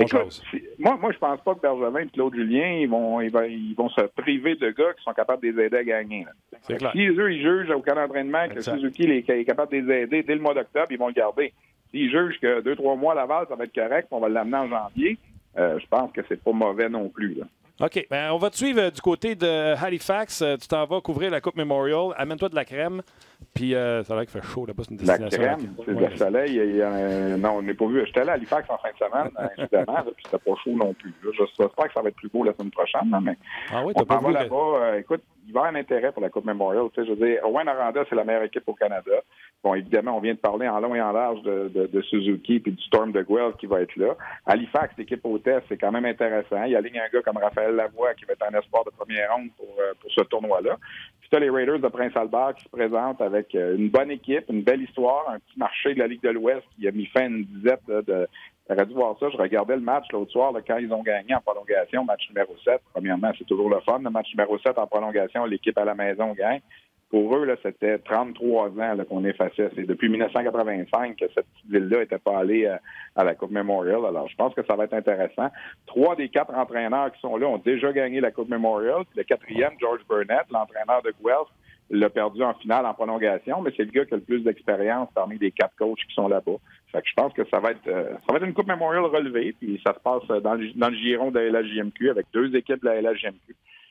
moi, je pense pas que Bergevin et Claude Julien, ils vont se priver de gars qui sont capables de les aider à gagner. Là. C'est clair. Si eux, ils jugent au camp d'entraînement que Suzuki est capable de les aider dès le mois d'octobre, ils vont le garder. S'ils jugent que 2-3 mois à Laval, ça va être correct, on va l'amener en janvier, je pense que c'est pas mauvais non plus. Là. OK. Ben, on va te suivre du côté de Halifax. Tu t'en vas couvrir la Coupe Memorial. Amène-toi de la crème. Puis, ça a l'air qu'il fait chaud là-bas. C'est une destination. La crème, c'est le soleil. Non, on n'est pas vu. J'étais allé à Halifax en fin de semaine, évidemment, puis c'était pas chaud non plus. Là. J'espère que ça va être plus beau la semaine prochaine. Là, mais oui, on s'en va là-bas. Écoute, il va y avoir un intérêt pour la Coupe Memorial. Je veux dire, Rouen Aranda, c'est la meilleure équipe au Canada. Bon, évidemment, on vient de parler en long et en large de Suzuki puis du Storm de Guelph qui va être là. Halifax, l'équipe hôtesse, c'est quand même intéressant. Il aligne un gars comme Raphaël Lavoie qui va être un espoir de première ronde pour ce tournoi-là. Puis tu as les Raiders de Prince-Albert qui se présentent avec une bonne équipe, une belle histoire, un petit marché de la Ligue de l'Ouest qui a mis fin à une disette de... J'aurais dû voir ça. Je regardais le match l'autre soir là, quand ils ont gagné en prolongation, match numéro 7. Premièrement, c'est toujours le fun. Le match numéro 7 en prolongation, l'équipe à la maison gagne. Pour eux, là, c'était 33 ans là, qu'on effaçait. C'est depuis 1985 que cette petite ville-là n'était pas allée à la Coupe Memorial. Alors, je pense que ça va être intéressant. 3 des 4 entraîneurs qui sont là ont déjà gagné la Coupe Memorial. Puis le 4e, George Burnett, l'entraîneur de Guelph, l'a perdu en finale en prolongation, mais c'est le gars qui a le plus d'expérience parmi les 4 coachs qui sont là-bas. Fait que je pense que ça va être une Coupe Memorial relevée, puis ça se passe dans le giron de la LHJMQ avec 2 équipes de la LHJMQ.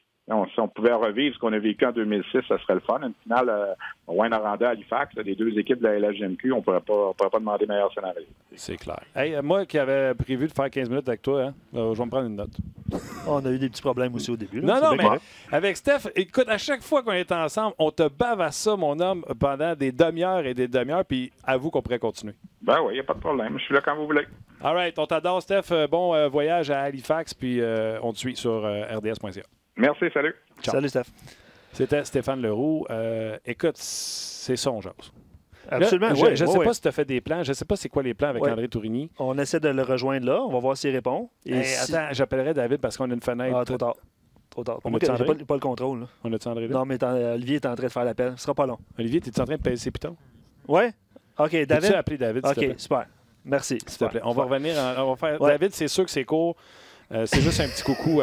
Si on pouvait revivre ce qu'on a vécu en 2006, ça serait le fun. Une finale Rouen Aranda, Halifax, les 2 équipes de la LHJMQ, on ne pourrait pas demander meilleur scénario. C'est clair. Hey, moi qui avais prévu de faire 15 minutes avec toi, je vais me prendre une note. On a eu des petits problèmes aussi au début. Là. Non, mais avec Steph, écoute, à chaque fois qu'on est ensemble, on te bave à ça, mon homme, pendant des demi-heures et des demi-heures, puis avoue qu'on pourrait continuer. Ben oui, il n'y a pas de problème. Je suis là quand vous voulez. All right, on t'adore, Steph. Bon voyage à Halifax, puis on te suit sur rds.ca. Merci, salut. Ciao. Salut, Steph. C'était Stéphane Leroux. Écoute, c'est son jase. Absolument. Là, je ne sais pas si tu as fait des plans. Je ne sais pas c'est quoi les plans avec André Tourigny. On essaie de le rejoindre là. On va voir s'il répond. Attends, j'appellerai David parce qu'on a une fenêtre. Ah, trop tard. Trop tard. Pour moi, j'ai pas le contrôle. Là. On a-tu André là? Non, mais Olivier est en train de faire l'appel. Ce sera pas long. Olivier, es-tu en train de payer ses pitons? Oui. OK, David. Peux-tu appeler David, s'il te plaît? OK, super. Merci. S'il te plaît. On va revenir. On va faire... David, c'est sûr que c'est court. C'est juste un petit coucou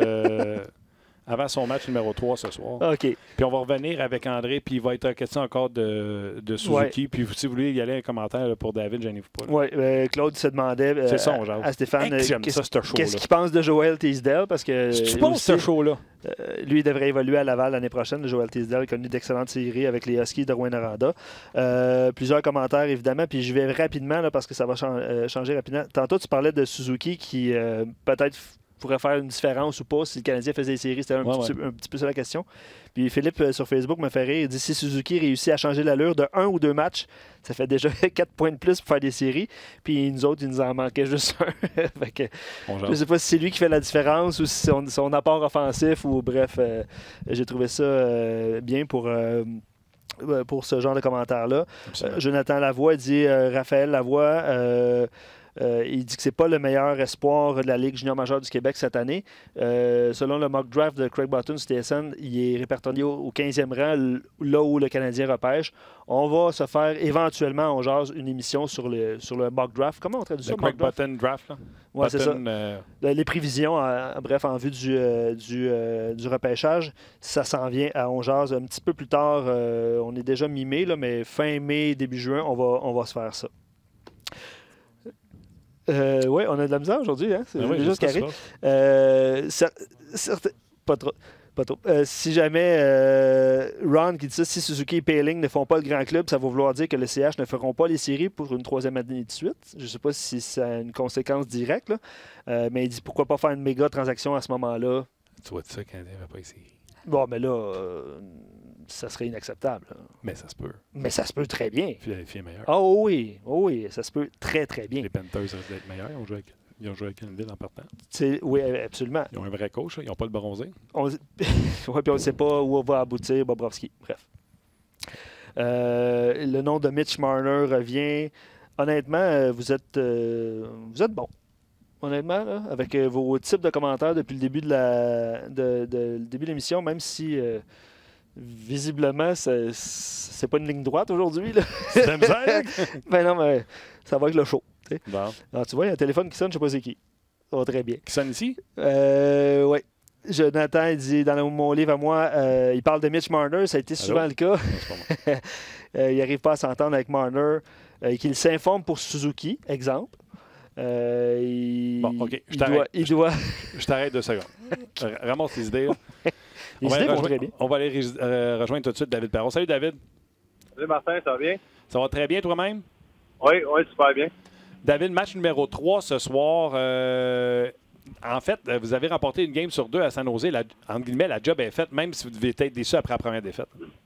avant son match numéro 3 ce soir. OK. Puis on va revenir avec André, puis il va être question encore de Suzuki. Puis si vous voulez y aller un commentaire là, pour David, gênez-vous pas. Oui, Claude se demandait à Stéphane qu'est-ce qu'il pense de Joel Teasdale, parce que tu penses ce show-là? Lui, il devrait évoluer à Laval l'année prochaine. Joel Teasdale a connu d'excellentes séries avec les Huskies de Rouen Aranda. Plusieurs commentaires, évidemment, puis je vais rapidement là, parce que ça va changer rapidement. Tantôt, tu parlais de Suzuki qui peut-être pourrait faire une différence ou pas si le Canadien faisait des séries. C'était un petit peu ça la question. Puis Philippe, sur Facebook, me fait rire. Il dit si Suzuki réussit à changer l'allure de 1 ou 2 matchs, ça fait déjà 4 points de plus pour faire des séries. Puis nous autres, il nous en manquait juste un. Fait que, je ne sais pas si c'est lui qui fait la différence ou si son apport offensif ou bref. J'ai trouvé ça bien pour ce genre de commentaires-là. Jonathan Lavoie dit Raphaël Lavoie. Il dit que c'est pas le meilleur espoir de la Ligue junior majeure du Québec cette année. Selon le mock draft de Craig Button, CSN, il est répertorié au 15e rang, là où le Canadien repêche. On va se faire éventuellement, on jase une émission sur le mock draft. Comment on traduit ça? Le Craig Button draft, là? Oui, c'est ça. Les prévisions, bref, en vue du repêchage, ça s'en vient à on jase un petit peu plus tard. On est déjà mi-mai, mais fin mai, début juin, on va se faire ça. Oui, on a de la misère aujourd'hui. Hein? C'est juste carré. Pas trop. Si jamais Ron qui dit ça, si Suzuki et Paling ne font pas le grand club, ça va vouloir dire que le CH ne feront pas les séries pour une 3e année de suite. Je ne sais pas si ça a une conséquence directe, là. Mais il dit pourquoi pas faire une méga transaction à ce moment-là. Tu vois de ça, Canadien ne va pas les séries. Bon, mais là, ça serait inacceptable. Là. Mais ça se peut. Mais ça se peut très bien. Philadelphie est meilleur. Oh oui, ça se peut très, très bien. Les Panthers risquent d'être meilleurs. Ils ont joué avec Canadien en partant. Oui, absolument. Ils ont un vrai coach. Ils n'ont pas le bronzé. Oui, puis on ne sait pas où va aboutir Bobrovski. Bref. Le nom de Mitch Marner revient. Honnêtement, vous êtes bon. Honnêtement, là, avec vos types de commentaires depuis le début de début de l'émission, même si visiblement, c'est pas une ligne droite aujourd'hui. C'est la misère? Ben non, mais ça va avec le show. Bon. Alors, tu vois, il y a un téléphone qui sonne, je ne sais pas c'est qui. Ça va très bien. Qui sonne ici? Oui. Jonathan, il dit dans mon livre à moi, il parle de Mitch Marner, ça a été souvent le cas. Il n'arrive pas à s'entendre avec Marner, qu'il s'informe pour Suzuki, exemple. Bon, OK. Il doit... Je t'arrête 2 secondes. Ramasse tes idées. On va aller rejoindre tout de suite David Perron. Salut, David. Salut, Martin. Ça va bien? Ça va très bien, toi-même? Oui, super bien. David, match numéro 3 ce soir. En fait, vous avez remporté une game sur 2 à San Jose. Entre guillemets, la job est faite, même si vous devez être déçu après la première défaite.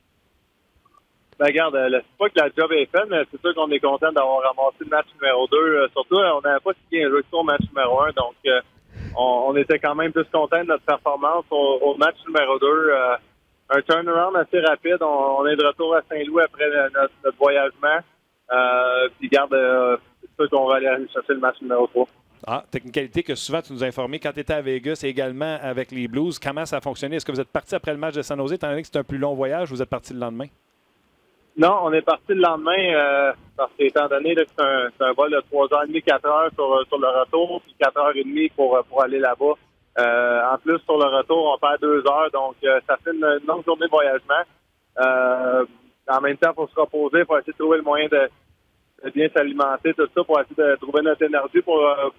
Ben, regarde, c'est pas que la job est faite, mais c'est sûr qu'on est content d'avoir ramassé le match numéro 2. Surtout, on n'avait pas si bien joué au match numéro 1, donc on était quand même plus content de notre performance au match numéro 2. Un turnaround assez rapide. On est de retour à Saint-Louis après notre voyagement. Puis, garde, c'est sûr qu'on va aller chercher le match numéro 3. Ah, technicalité que souvent tu nous as informé quand tu étais à Vegas et également avec les Blues. Comment ça a fonctionné? Est-ce que vous êtes parti après le match de San Jose, étant donné que c'est un plus long voyage, ou vous êtes parti le lendemain? Non, on est parti le lendemain parce qu'étant donné que c'est un vol de 3h30, 4h sur le retour, puis 4h30 pour aller là-bas. En plus, sur le retour, on perd 2 heures, donc ça fait une longue journée de voyagement. En même temps, il faut se reposer, pour essayer de trouver le moyen de bien s'alimenter, tout ça, pour essayer de trouver notre énergie pour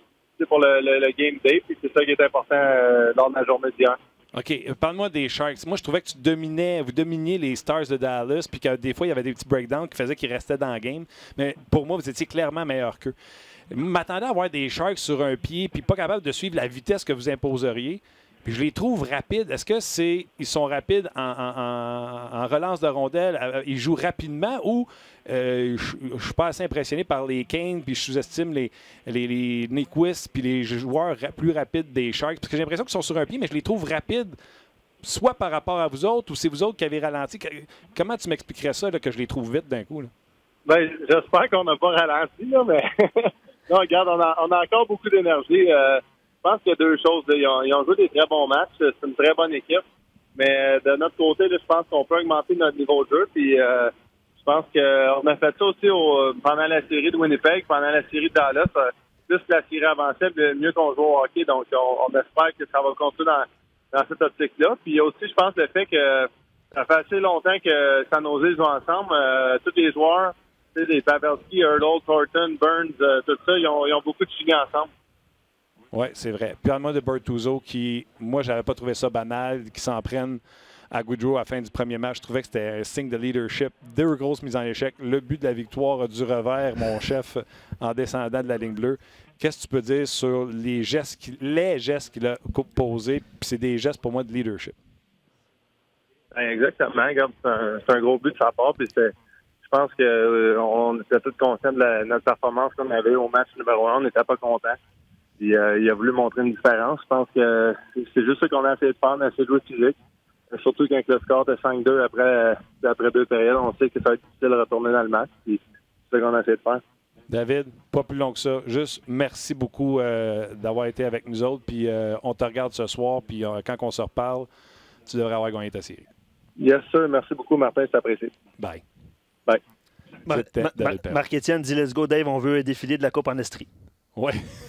le game day. Puis c'est ça qui est important lors de la journée d'hier. OK. Parle-moi des Sharks. Moi, je trouvais que vous dominiez les Stars de Dallas, puis que des fois, il y avait des petits breakdowns qui faisaient qu'ils restaient dans le game. Mais pour moi, vous étiez clairement meilleur qu'eux. Je m'attendais à voir des Sharks sur un pied, puis pas capable de suivre la vitesse que vous imposeriez. Puis je les trouve rapides. Est-ce que ils sont rapides en relance de rondelles? Ils jouent rapidement, ou je suis pas assez impressionné par les Kane, puis je sous-estime les Nyquist, puis les joueurs plus rapides des Sharks? Parce que j'ai l'impression qu'ils sont sur un pied, mais je les trouve rapides, soit par rapport à vous autres, ou c'est vous autres qui avez ralenti. Comment tu m'expliquerais ça, là, que je les trouve vite d'un coup? Là? Ben, j'espère qu'on n'a pas ralenti, là, mais non, regarde, on a encore beaucoup d'énergie. Je pense qu'il y a 2 choses. Ils ont joué des très bons matchs. C'est une très bonne équipe. Mais de notre côté, là, je pense qu'on peut augmenter notre niveau de jeu. Puis je pense qu'on a fait ça aussi pendant la série de Winnipeg, pendant la série de Dallas. Plus la série avançait, mieux qu'on joue au hockey. Donc on espère que ça va continuer dans cette optique-là. Puis aussi, je pense, le fait que ça fait assez longtemps que San Jose joue ensemble. Tous les joueurs, les Pavelski, Hurdle, Thornton, Burns, tout ça, ils ont beaucoup de chimie ensemble. Oui, c'est vrai. Puis parle-moi de Bertuzzo qui, moi, j'avais pas trouvé ça banal, qui s'en prenne à Goodrow à la fin du premier match. Je trouvais que c'était un signe de leadership. 2 grosses mises en échec. Le but de la victoire du revers, mon chef, en descendant de la ligne bleue. Qu'est-ce que tu peux dire sur les gestes qu'il a posés? Puis c'est des gestes, pour moi, de leadership. Exactement. Regarde, c'est un gros but de sa part. Puis je pense qu'on était tous conscients de notre performance qu'on avait au match numéro 1. On n'était pas contents. Il a voulu montrer une différence. Je pense que c'est juste ce qu'on a essayé de faire. On a essayé de jouer physique. Surtout quand le score est 5-2 après 2 périodes. On sait que ça va être difficile de retourner dans le match. C'est ce qu'on a essayé de faire. David, pas plus long que ça. Juste merci beaucoup d'avoir été avec nous autres. Puis on te regarde ce soir. Puis quand on se reparle, tu devrais avoir gagné ta série. Yes, sir. Merci beaucoup, Martin. C'est apprécié. Bye. Bye. Marc-Étienne dit « Let's go, Dave. On veut un défilé de la Coupe en Estrie. » Oui.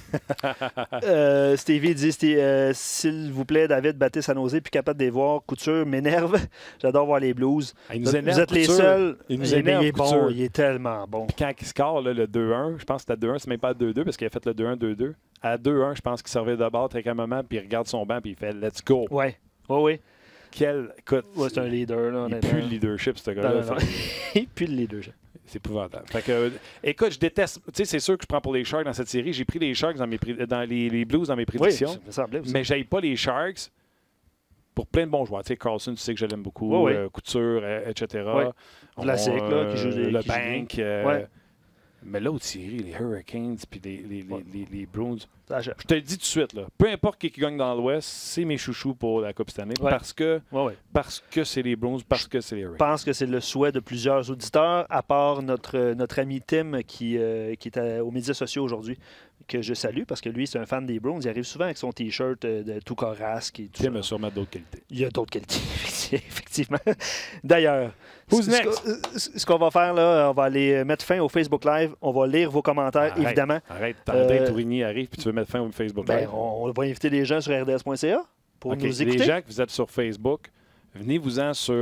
Stevie dit s'il vous plaît, David, battez San Jose, puis capable de les voir. Couture m'énerve. J'adore voir les Blues. Il nous énerve, vous êtes les Couture. seuls. Il nous énerve, il est Couture. bon. Il est tellement bon. Puis quand il score là, le 2-1, je pense que c'était 2-1, c'est même pas le 2-2 parce qu'il a fait le 2-1-2-2. À 2-1, je pense qu'il servait de bord avec un moment, puis il regarde son banc, puis il fait « Let's go ». Oui. Oui. Écoute, Ouais, c'est un leader. Là, il pue le leadership, ce gars-là. Il pue le leadership. C'est épouvantable. Fait que, écoute, je déteste. Tu sais, c'est sûr que je prends pour les Sharks dans cette série. J'ai pris les Sharks dans les Blues dans mes prédictions. Oui, ça me semblait aussi. Mais j'aille pas les Sharks pour plein de bons joueurs. Tu sais, Carlson, tu sais que je l'aime beaucoup. Oui. Couture, etc. Oui. Vlasic, là, qui joue le qui joue Bank. ouais. Mais l'autre série, les Hurricanes puis les Bruins, Ça, je te le dis tout de suite, là, peu importe qui gagne dans l'Ouest, c'est mes chouchous pour la Coupe cette année. Ouais. Parce que c'est les Bruins, parce que c'est les Hurricanes. Je pense que c'est le souhait de plusieurs auditeurs, à part notre ami Tim qui est aux médias sociaux aujourd'hui, que je salue parce que lui, c'est un fan des Browns. Il arrive souvent avec son T-shirt de tout corasque. Et tout Tim ça. a sûrement d'autres qualités. Il y a d'autres qualités, effectivement. D'ailleurs, Who's ce qu'on va faire, là, on va aller mettre fin au Facebook Live. On va lire vos commentaires, évidemment. Arrête, André Tourigny arrive puis tu veux mettre fin au Facebook Live. On va inviter les gens sur rds.ca pour nous écouter. Les gens que vous êtes sur Facebook, venez-vous-en sur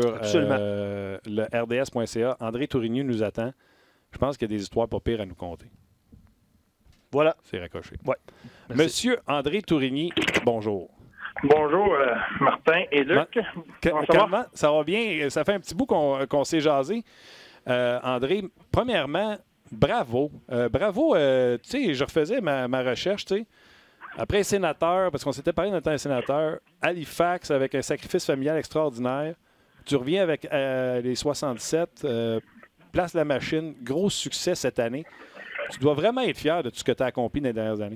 le rds.ca. André Tourigny nous attend. Je pense qu'il y a des histoires pas pires à nous conter. Voilà. C'est raccroché. Ouais. Monsieur André Tourigny, bonjour. Bonjour, Martin et Luc. Comment ça va bien? Ça fait un petit bout qu'on s'est jasé. André, premièrement, bravo. Bravo. Tu sais, je refaisais ma recherche, tu sais. Après sénateur, parce qu'on s'était parlé d'un temps sénateur, Halifax avec un sacrifice familial extraordinaire. Tu reviens avec les 67, place la machine, gros succès cette année. Tu dois vraiment être fier de tout ce que tu as accompli dans les dernières années.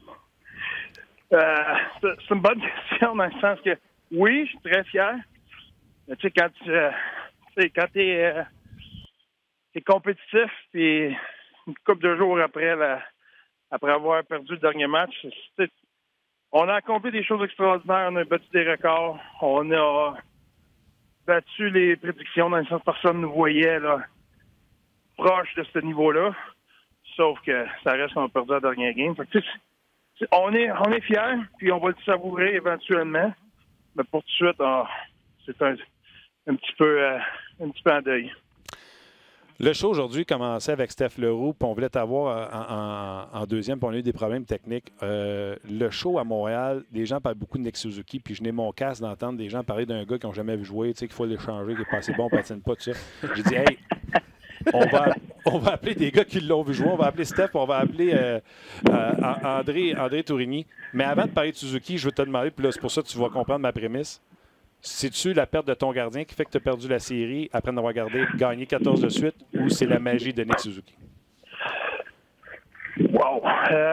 C'est une bonne question dans le sens que oui, je suis très fier. Mais tu sais, quand tu es compétitif, puis une couple de jours après avoir perdu le dernier match, on a accompli des choses extraordinaires. On a battu des records. On a battu les prédictions dans le sens que personne ne nous voyait là, proche de ce niveau-là. Sauf que ça reste qu'on a perdu la dernière game. Fait que, on est fiers, puis on va le savourer éventuellement. Mais pour tout de suite, c'est un petit peu en deuil. Le show aujourd'hui commençait avec Steph Leroux, puis on voulait t'avoir en deuxième, puis on a eu des problèmes techniques. Le show à Montréal, les gens parlent beaucoup de Nick Suzuki, puis je n'ai mon casque d'entendre des gens parler d'un gars qu'ils n'ont jamais vu jouer, tu sais, qu'il faut l'échanger, qui est pas assez bon, on patine pas, tout ça. J'ai dit, hey, on va appeler des gars qui l'ont vu jouer, on va appeler Steph, on va appeler André Tourigny. Mais avant de parler de Suzuki, je veux te demander, puis là, c'est pour ça que tu vas comprendre ma prémisse. C'est-tu la perte de ton gardien qui fait que tu as perdu la série après en avoir gagné 14 de suite, ou c'est la magie de Nick Suzuki? Wow!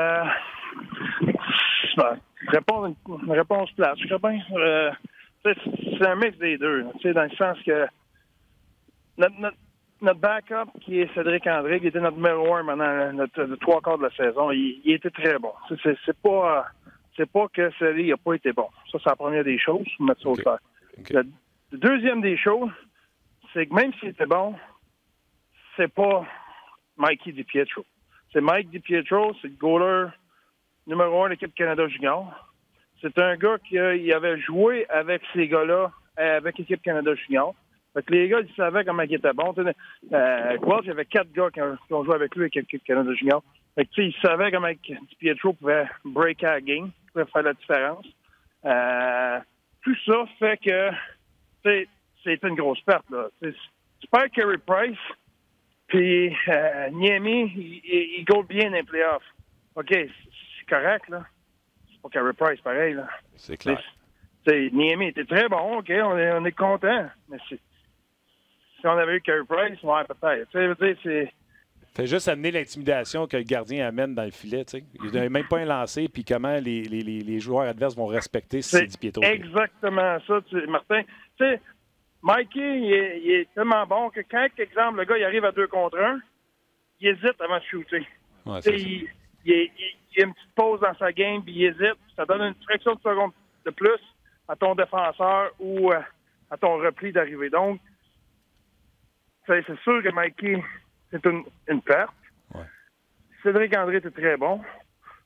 Une réponse plate. Je crois bien. C'est un mix des deux. Dans le sens que notre backup, qui est Cédric André, qui était notre numéro 1 pendant le 3/4 de la saison, il était très bon. C'est pas que celui n'a pas été bon. Ça, c'est la première des choses. Faut mettre ça au clair. Okay. Le deuxième des choses, c'est que même s'il était bon, c'est pas Mikey DiPietro. C'est Mike DiPietro, c'est le goaler numéro 1 de l'équipe Canada Junior. C'est un gars qui avait joué avec ces gars-là, avec l'équipe Canada Junior. Fait que les gars, ils savaient comment il était bon. Quelch, il y avait 4 gars qui ont joué avec lui avec l'équipe Canada Junior. Fait que, ils savaient comment DiPietro pouvait break a game, pouvait faire la différence. Tout ça fait que c'était une grosse perte. Là. Tu perds Carey Price, puis Niemi, il goal bien dans les playoffs. OK, c'est correct, là. C'est pas Carey Price, pareil, là. C'est clair. Niemi était très bon, OK, on est content. Mais si on avait eu Carey Price, ouais, peut-être. Fait juste amener l'intimidation que le gardien amène dans le filet. T'sais. Il n'a même pas un lancé, puis comment les joueurs adverses vont respecter si c'est DiPietro. Exactement ça, Martin. Tu sais, Mikey, il est tellement bon que quand, exemple, le gars il arrive à 2 contre 1, il hésite avant de shooter. Ouais, il y a une petite pause dans sa game, puis il hésite. Ça donne une fraction de seconde de plus à ton défenseur ou à ton repli d'arrivée. Donc, c'est sûr que Mikey, c'est une perte. Ouais. Cédric André était très bon.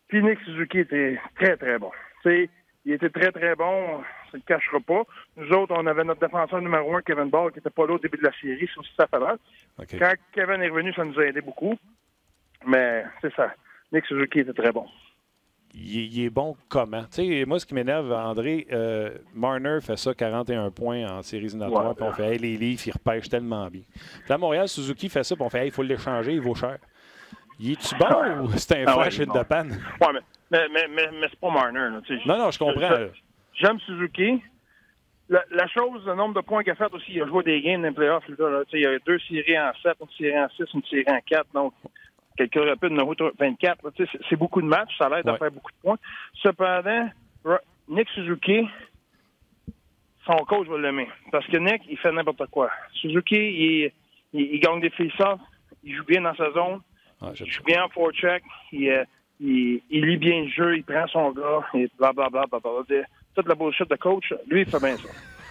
Puis Nick Suzuki était très, très bon. T'sais, il était très, très bon, ça ne le cachera pas. Nous autres, on avait notre défenseur numéro 1, Kevin Ball, qui n'était pas là au début de la série, c'est aussi ça fait mal. Okay. Quand Kevin est revenu, ça nous a aidé beaucoup. Mais c'est ça. Nick Suzuki était très bon. Il est bon comment? Tu sais, moi, ce qui m'énerve, André, Marner fait ça 41 points en séries éliminatoires, puis on fait hey, les Leafs, ils repêchent tellement bien. Puis à Montréal, Suzuki fait ça, puis on fait hey, il faut l'échanger, il vaut cher. Il est-tu bon ou c'est un flash de panne? Oui, mais c'est pas Marner. Là, non, je comprends. J'aime Suzuki. La chose, le nombre de points qu'il a fait aussi, il a joué des games dans les playoffs. Là, il y a 2 séries en 7, une série en 6, une série en 4. Donc, quelques rapides, numéro 24. Là, c'est beaucoup de matchs. Ça l'aide à faire beaucoup de points. Cependant, Nick Suzuki, son coach va l'aimer. Parce que Nick, il fait n'importe quoi. Suzuki, il gagne des face-offs. Il joue bien dans sa zone. Il joue bien en forecheck. Il lit bien le jeu. Il prend son gars. Et blablabla. Toute la bullshit de coach, lui, il fait bien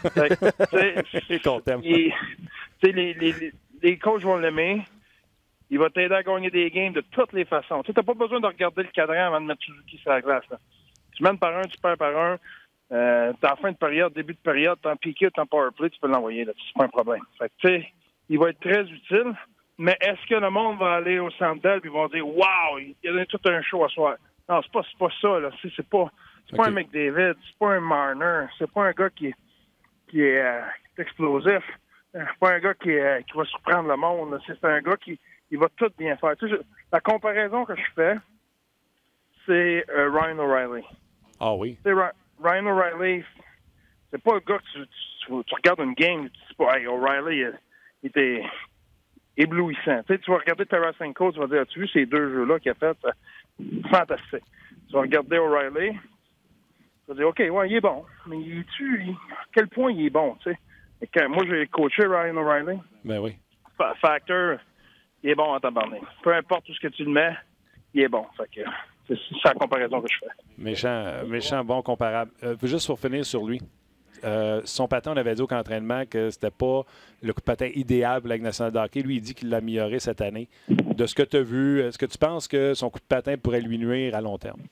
ça. Les coachs vont l'aimer. Il va t'aider à gagner des games de toutes les façons. Tu n'as pas besoin de regarder le cadran avant de mettre Suzuki sur la glace. Là. Tu mènes par un, tu perds par un. T'es en fin de période, début de période, t'es en piqué, t'es en powerplay, tu peux l'envoyer. Là. C'est pas un problème. Fait que, il va être très utile. Mais est-ce que le monde va aller au Centre Bell et vont dire « Wow, il y a tout un show à soir ». Non, c'est pas ça. Là. C'est pas un McDavid, c'est pas un Marner, c'est pas un gars qui est explosif. C'est pas un gars qui va surprendre le monde. Là. C'est un gars qui il va tout bien faire. Tu sais, la comparaison que je fais, c'est Ryan O'Reilly. Ah oui? Ryan O'Reilly, c'est pas un gars que tu regardes une game, tu dis pas, hey, O'Reilly, il était éblouissant. Tu sais, tu vas regarder Tarasenko, tu vas dire, as-tu vu ces 2 jeux-là qu'il a fait? Fantastique. Tu vas regarder O'Reilly, tu vas dire, OK, ouais, il est bon. Mais à quel point il est bon, tu sais? Moi, j'ai coaché Ryan O'Reilly. Ben oui. Factor, il est bon en tabarnak. Peu importe où ce que tu le mets, il est bon. Fait que c'est la comparaison que je fais. Méchant bon comparable. Juste pour finir sur lui. Son patin, on avait dit au camp d'entraînement que c'était pas le coup de patin idéal pour la Ligue nationale de hockey. Lui, il dit qu'il l'a amélioré cette année. De ce que tu as vu, est-ce que tu penses que son coup de patin pourrait lui nuire à long terme?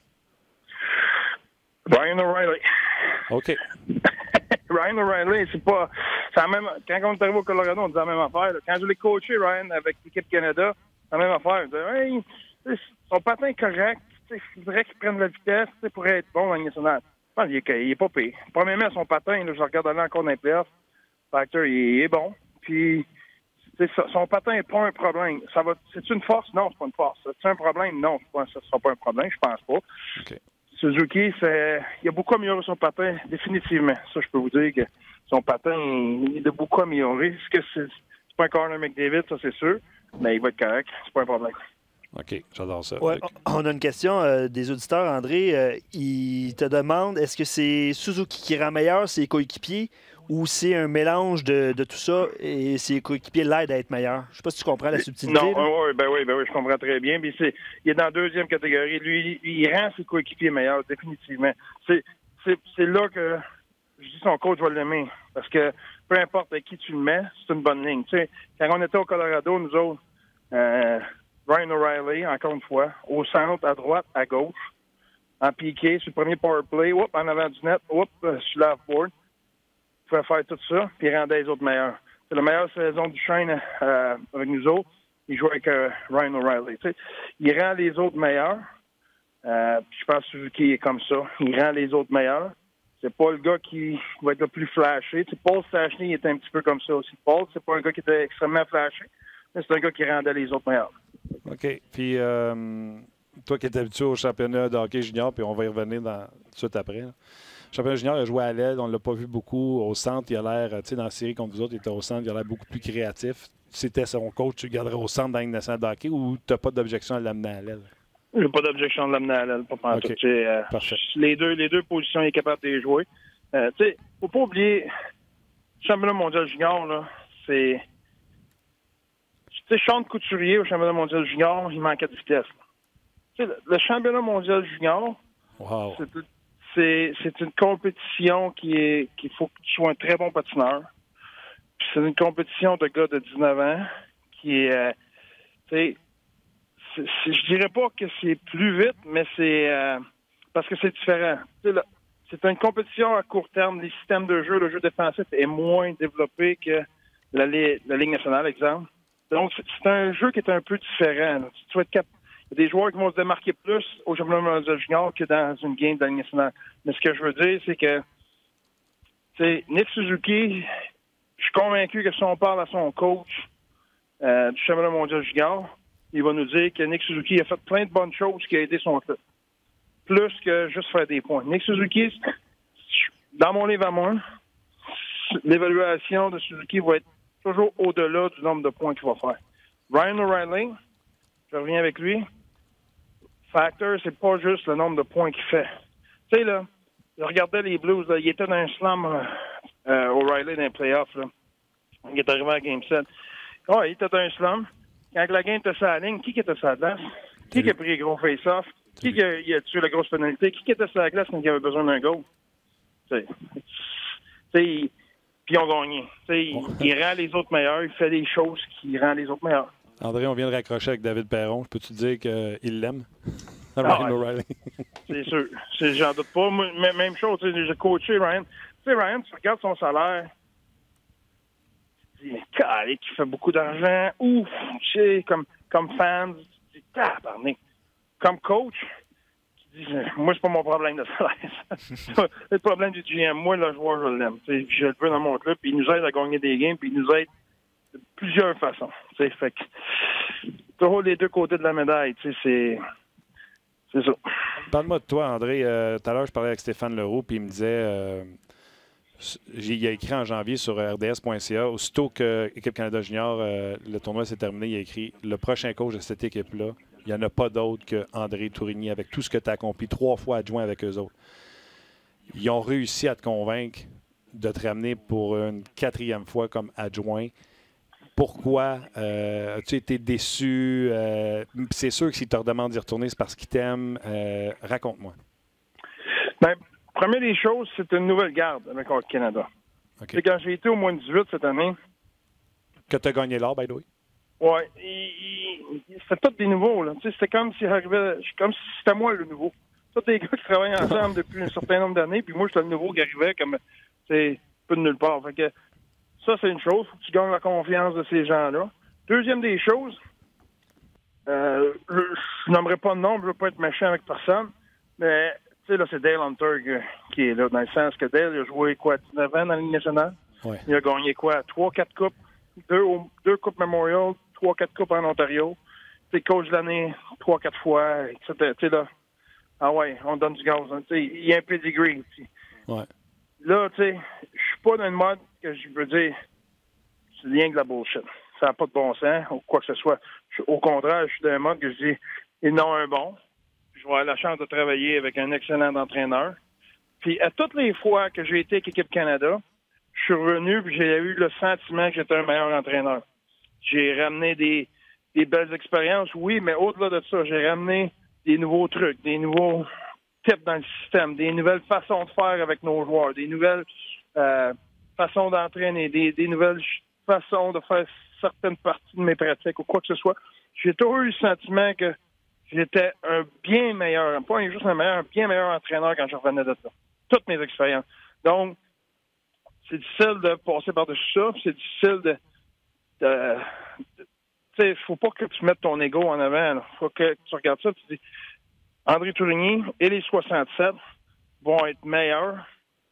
Ryan O'Reilly. OK. Ryan O'Reilly, c'est pas... C'est même, quand on est arrivé au Colorado, on disait la même affaire. Là. Quand je l'ai coaché, Ryan, avec l'équipe Canada, c'est la même affaire. On disait, hey, son patin est correct. Il faudrait qu'il prenne la vitesse pour être bon dans la Ligue nationale. Je pense qu'il est pas pire. Premièrement, son patin, là, je regarde là encore dans les playoffs. Factor, il est bon. Puis, son patin n'est pas un problème. C'est une force? Non, c'est pas une force. C'est un problème? Non, ce ne sera pas un problème, je pense pas. Okay. Suzuki, il a beaucoup amélioré son patin, définitivement. Ça, je peux vous dire que son patin, il a beaucoup amélioré. Est-ce que c'est pas un corner McDavid, ça c'est sûr, mais il va être correct. C'est pas un problème. OK, j'adore ça. Ouais, on a une question des auditeurs, André. Ils te demandent, est-ce que c'est Suzuki qui rend meilleur ses coéquipiers ou c'est un mélange de tout ça et ses coéquipiers l'aident à être meilleurs? Je ne sais pas si tu comprends la subtilité. Non, oui, je comprends très bien. Puis il est dans la 2e catégorie. Lui, il rend ses coéquipiers meilleurs, définitivement. C'est là que je dis son coach va l'aimer. Parce que peu importe avec qui tu le mets, c'est une bonne ligne. Tu sais, quand on était au Colorado, nous autres, Ryan O'Reilly, encore une fois, au centre, à droite, à gauche, en piqué, sur le premier power play, en avant du net, sur l'off-board. Il pouvait faire tout ça, puis il rendait les autres meilleurs. C'est la meilleure saison du Shane avec nous autres. Il joue avec Ryan O'Reilly. Tu sais, il rend les autres meilleurs. Je pense que Suzuki est comme ça. Il rend les autres meilleurs. C'est pas le gars qui va être le plus flashé. Tu sais, Paul Stastny était un petit peu comme ça aussi. Paul, c'est pas un gars qui était extrêmement flashé, mais c'est un gars qui rendait les autres meilleurs. OK. Puis, toi qui es habitué au championnat de hockey junior, puis on va y revenir tout de suite après. Là. Le championnat junior, il a joué à l'aile. On ne l'a pas vu beaucoup. Au centre, il a l'air, tu sais, dans la série contre vous autres, il était au centre, il a l'air beaucoup plus créatif. Si c'était son coach, tu le garderais au centre dans la Ligue nationale de hockey ou tu n'as pas d'objection à l'amener à l'aile? Je n'ai pas d'objection de l'amener à l'aile, pas pantoute. Okay. Parfait. Les deux positions, il est capable de les jouer. Tu sais, faut pas oublier, le championnat mondial junior, là, c'est... Tu sais, Sean Couturier au championnat mondial junior, il manquait de vitesse. Tu sais, le championnat mondial junior, wow. C'est une compétition qu'il faut que tu sois un très bon patineur. Puis c'est une compétition de gars de 19 ans qui est... tu sais, je dirais pas que c'est plus vite, mais c'est parce que c'est différent. C'est une compétition à court terme. Les systèmes de jeu, le jeu défensif est moins développé que la Ligue nationale, exemple. Donc, c'est un jeu qui est un peu différent. Il y a des joueurs qui vont se démarquer plus au championnat mondial junior que dans une game de la Ligue nationale. Mais ce que je veux dire, c'est que Nick Suzuki, je suis convaincu que si on parle à son coach du championnat mondial junior, il va nous dire que Nick Suzuki a fait plein de bonnes choses qui a aidé son club. Plus que juste faire des points. Nick Suzuki, dans mon livre à moi, l'évaluation de Suzuki va être toujours au-delà du nombre de points qu'il va faire. Ryan O'Reilly, je reviens avec lui. Factor, c'est pas juste le nombre de points qu'il fait. Tu sais, là, je regardais les Blues, là, il était dans un slam O'Reilly dans les playoffs. Là. Il est arrivé à Game 7. Oh, il était dans un slam. Quand la game était sur la ligne, qui était sur la glace? Qui a pris les gros face-off? Qui a tué la grosse pénalité? Qui était sur la glace quand il avait besoin d'un goal? Puis ils ont gagné. Il rend les autres meilleurs. Il fait des choses qui rendent les autres meilleurs. André, on vient de raccrocher avec David Perron. Peux-tu dire qu'il l'aime? Ryan O'Reilly. C'est sûr. J'en doute pas. Moi, même chose. J'ai coaché Ryan. Tu sais, Ryan, tu regardes son salaire. Tu te dis, mais calé, qui fait beaucoup d'argent. Ouf! Tu sais, comme fan, tu te dis, tabarnak. Comme coach, tu dis, moi, c'est pas mon problème de salaire. C'est le problème du GM. Moi, le joueur, je l'aime. Je le veux dans mon club, puis il nous aide à gagner des games, puis il nous aide de plusieurs façons. Fait que, toujours les deux côtés de la médaille, c'est ça. Parle-moi de toi, André. Tout à l'heure, je parlais avec Stéphane Leroux, puis il me disait... il a écrit en janvier sur rds.ca, aussitôt que Équipe Canada Junior, le tournoi s'est terminé, il a écrit « Le prochain coach de cette équipe-là, il n'y en a pas d'autre qu'André Tourigny, avec tout ce que tu as accompli, 3 fois adjoint avec eux autres. » Ils ont réussi à te convaincre de te ramener pour une 4e fois comme adjoint. Pourquoi as-tu été déçu? C'est sûr que s'ils te redemandent d'y retourner, c'est parce qu'ils t'aiment. Raconte-moi. Bien, première des choses, c'est une nouvelle garde avec Hockey Canada. Okay. Quand j'ai été au moins 18 cette année... Que tu as gagné l'or, by the way? Oui. C'était tous des nouveaux. Là. C'était comme si c'était moi le nouveau. Tous des gars qui travaillent ensemble depuis un certain nombre d'années, puis moi, j'étais le nouveau qui arrivait comme peu de nulle part. Fait que, ça, c'est une chose. Faut que tu gagnes la confiance de ces gens-là. Deuxième des choses, je n'aimerais pas de nom, je ne veux pas être méchant avec personne, mais tu sais, là, c'est Dale Hunter qui est là, dans le sens que Dale, il a joué, 19 ans dans la Ligue nationale? Ouais. Il a gagné, 3-4 coupes, 2 coupes Memorial, 3-4 coupes en Ontario. Tu sais, coach de l'année, 3-4 fois, etc. Tu sais, là, ah ouais, on donne du gaz. Hein, tu sais, il y a un pedigree. Ouais. Là, tu sais, je suis pas dans le mode que je veux dire, c'est rien que la bullshit. Ça n'a pas de bon sens, ou quoi que ce soit. Au contraire, je suis dans un mode que je dis, ils n'ont un bon. Je vais avoir la chance de travailler avec un excellent entraîneur. Puis, à toutes les fois que j'ai été avec Équipe Canada, je suis revenu et j'ai eu le sentiment que j'étais un meilleur entraîneur. J'ai ramené des belles expériences, oui, mais au-delà de ça, j'ai ramené des nouveaux trucs, des nouveaux types dans le système, des nouvelles façons de faire avec nos joueurs, des nouvelles façons d'entraîner, des nouvelles façons de faire certaines parties de mes pratiques ou quoi que ce soit. J'ai toujours eu le sentiment que j'étais un bien meilleur, pas juste un bien meilleur entraîneur quand je revenais de ça. Toutes mes expériences. Donc, c'est difficile de passer par-dessus ça, c'est difficile de tu sais, il faut pas que tu mettes ton ego en avant. Il faut que tu regardes ça et tu dis André Tourigny et les 67 vont être meilleurs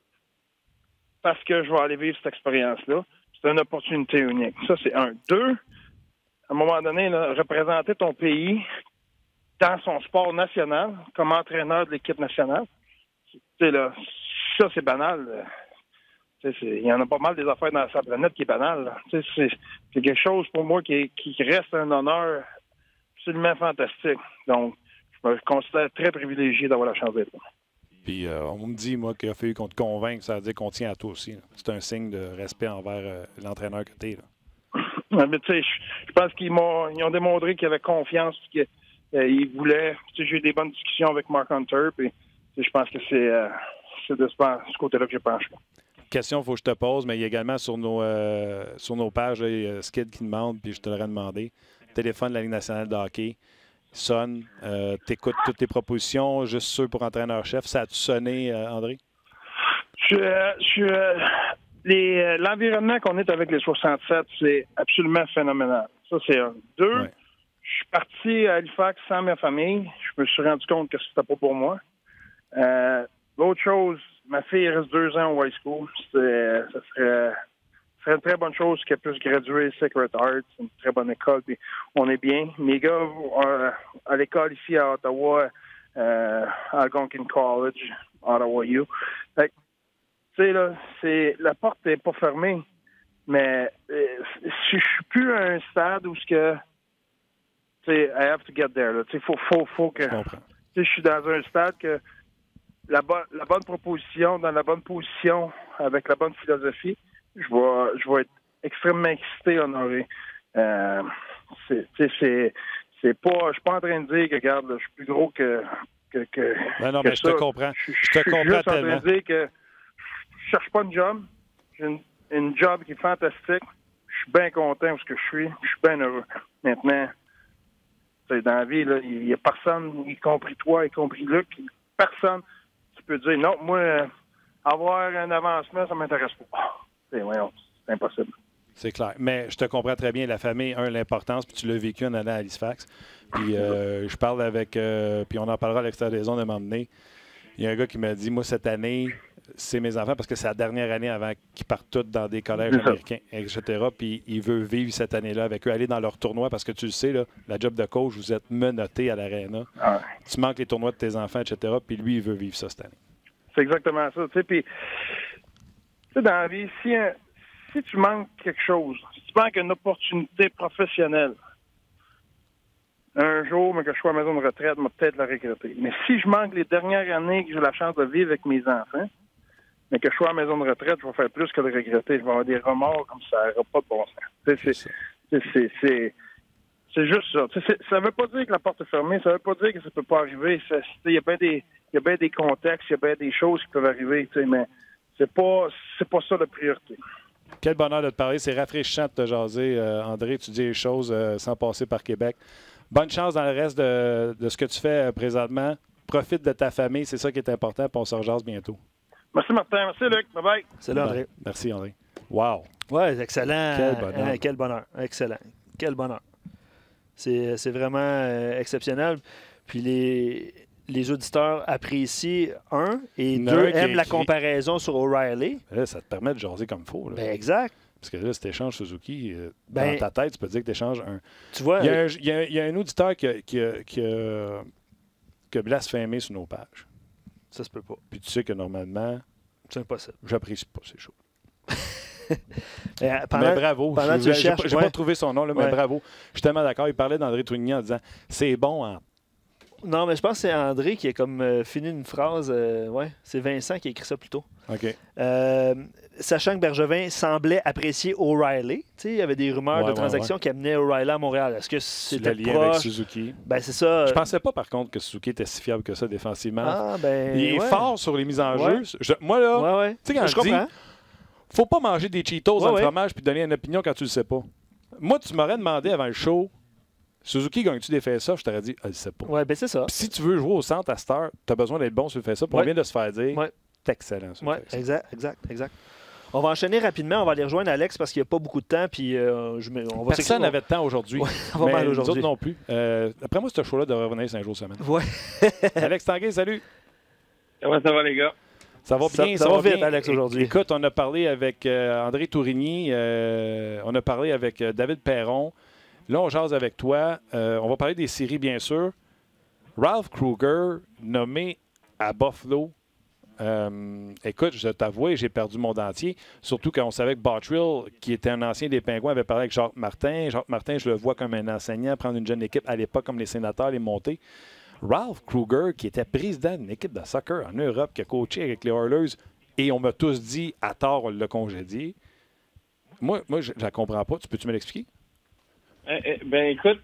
parce que je vais aller vivre cette expérience-là. C'est une opportunité unique. Ça, c'est 1. 2, à un moment donné, là, représenter ton pays dans son sport national comme entraîneur de l'équipe nationale, tu sais, là, ça, c'est banal. Il y en a pas mal des affaires dans sa planète qui est banale. C'est quelque chose pour moi qui reste un honneur absolument fantastique. Donc, je me considère très privilégié d'avoir la chance d'être là. Puis on me dit, moi, qu'il a fallu qu'on te convainque, ça veut dire qu'on tient à toi aussi. C'est un signe de respect envers l'entraîneur que tu es. Mais tu sais, je pense qu'ils ont démontré qu'ils avaient confiance, qu'ils voulaient. J'ai eu des bonnes discussions avec Mark Hunter, puis je pense que c'est de ce côté-là que je penche. Question, il faut que je te pose, mais il y a également sur nos pages, Skid qui demande, puis je te l'aurais demandé. Téléphone de la Ligue nationale de hockey. sonne, t'écoutes toutes tes propositions, juste sûr pour entraîneur-chef. Ça a-tu sonné, André? L'environnement qu'on est avec les 67, c'est absolument phénoménal. Ça, c'est un. Deux, Ouais. je suis parti à Halifax sans ma famille. Je me suis rendu compte que c'était pas pour moi. L'autre chose, ma fille reste 2 ans au high school. Ça serait une très bonne chose qu'elle puisse graduer Sacred Arts, une très bonne école, puis on est bien. Mes gars, à l'école ici à Ottawa, Algonquin College, Ottawa U. Fait que, tu sais, là, la porte n'est pas fermée, mais je suis plus à un stade où I have to get there. Tu sais, faut que... Je suis dans un stade que la bonne proposition, dans la bonne position, avec la bonne philosophie, je vais être extrêmement excité, honoré. C'est pas, je suis pas en train de dire que, regarde, là, je suis plus gros que Non, que mais je ça. te comprends. Je Je te suis comprends juste en tellement. train de dire que je cherche pas une job. J'ai une job qui est fantastique. Je suis bien content où ce que je suis. Je suis bien heureux. Maintenant, dans la vie, il n'y a personne, y compris toi, y compris Luc, personne qui peut dire non, moi, avoir un avancement, ça m'intéresse pas. C'est impossible. C'est clair. Mais je te comprends très bien. La famille, l'importance, puis tu l'as vécu en allant à Halifax. Puis je parle avec... puis on en parlera à l'extérieur des zones de m'emmener. Il y a un gars qui m'a dit, moi, cette année, c'est mes enfants, parce que c'est la dernière année avant qu'ils partent tous dans des collèges américains, etc. Puis il veut vivre cette année-là avec eux, aller dans leur tournoi, parce que tu le sais, là, la job de coach, vous êtes menotté à l'aréna. Ah ouais. Tu manques les tournois de tes enfants, etc. Puis lui, il veut vivre ça cette année. C'est exactement ça. Puis, dans la vie, si tu manques quelque chose, si tu manques une opportunité professionnelle, un jour, mais que je sois à la maison de retraite, je vais peut-être la regretter. Mais si je manque les dernières années que j'ai la chance de vivre avec mes enfants, mais que je sois à la maison de retraite, je vais faire plus que de regretter. Je vais avoir des remords comme ça n'aura pas de bon sens. C'est juste ça. Ça ne veut pas dire que la porte est fermée, ça ne veut pas dire que ça ne peut pas arriver. Il y a bien des contextes, il y a bien des choses qui peuvent arriver, mais c'est pas ça la priorité. Quel bonheur de te parler. C'est rafraîchissant de te jaser, André. Tu dis les choses sans passer par Québec. Bonne chance dans le reste de ce que tu fais présentement. Profite de ta famille. C'est ça qui est important. Puis on se rejase bientôt. Merci, Martin. Merci, Luc. Bye-bye. Salut, André. Merci, André. Wow. Ouais, excellent. Quel bonheur. Quel bonheur. Excellent. Quel bonheur. C'est vraiment exceptionnel. Puis les auditeurs apprécient, et deux, aiment la comparaison sur O'Reilly. Là, ça te permet de jaser comme il faut. Là. Ben, exact. Parce que là, si tu échanges Suzuki, dans ta tête, tu peux dire que tu échanges un. Tu vois, il y a un auditeur qui a blasphémé sur nos pages. Ça se peut pas. Puis tu sais que normalement, c'est impossible. J'apprécie pas ces choses. mais bravo. Je n'ai pas trouvé son nom, là, mais bravo. Je suis tellement d'accord. Il parlait d'André Tourigny en disant c'est bon en. Non, mais je pense que c'est André qui a comme fini une phrase. C'est Vincent qui a écrit ça plus tôt. OK. Sachant que Bergevin semblait apprécier O'Reilly. Il y avait des rumeurs de transactions qui amenaient O'Reilly à Montréal. Est-ce que c'était le lien avec Suzuki? Ben, c'est ça. Je pensais pas, par contre, que Suzuki était si fiable que ça défensivement. Ah, ben, il est fort sur les mises en jeu. Moi, là, tu sais, quand je dis, faut pas manger des Cheetos dans le fromage puis donner une opinion quand tu le sais pas. Moi, tu m'aurais demandé avant le show, Suzuki, gagne-tu des face-offs? Je t'aurais dit, elle ne sait pas. Ouais, ben c'est ça. Puis si tu veux jouer au centre à cette heure, tu as besoin d'être bon sur le face-off. On vient de se faire dire, c'est excellent sur le face-off. Exact. On va enchaîner rapidement. On va aller rejoindre Alex parce qu'il n'y a pas beaucoup de temps. Puis, personne n'avait de temps aujourd'hui. On va mal aujourd'hui. Nous autres non plus. Après moi, ce show-là devrait revenir 5 jours semaine. Ouais. Alex Tanguay, salut. Comment ça va, les gars? Ça va bien, ça va vite, bien. Alex, aujourd'hui. Écoute, on a parlé avec André Tourigny, on a parlé avec David Perron. Là, on jase avec toi. On va parler des séries, bien sûr. Ralph Krueger, nommé à Buffalo. Écoute, je t'avoue, j'ai perdu mon dentier. Surtout quand on savait que Bottrill, qui était un ancien des Pingouins, avait parlé avec Jacques Martin. Jacques Martin, je le vois comme un enseignant, prendre une jeune équipe à l'époque comme les Sénateurs, les monter. Ralph Krueger, qui était président d'une équipe de soccer en Europe, qui a coaché avec les Oilers, et on m'a tous dit, à tort, on l'a congédié. Moi je ne la comprends pas. Peux-tu me l'expliquer? Ben écoute,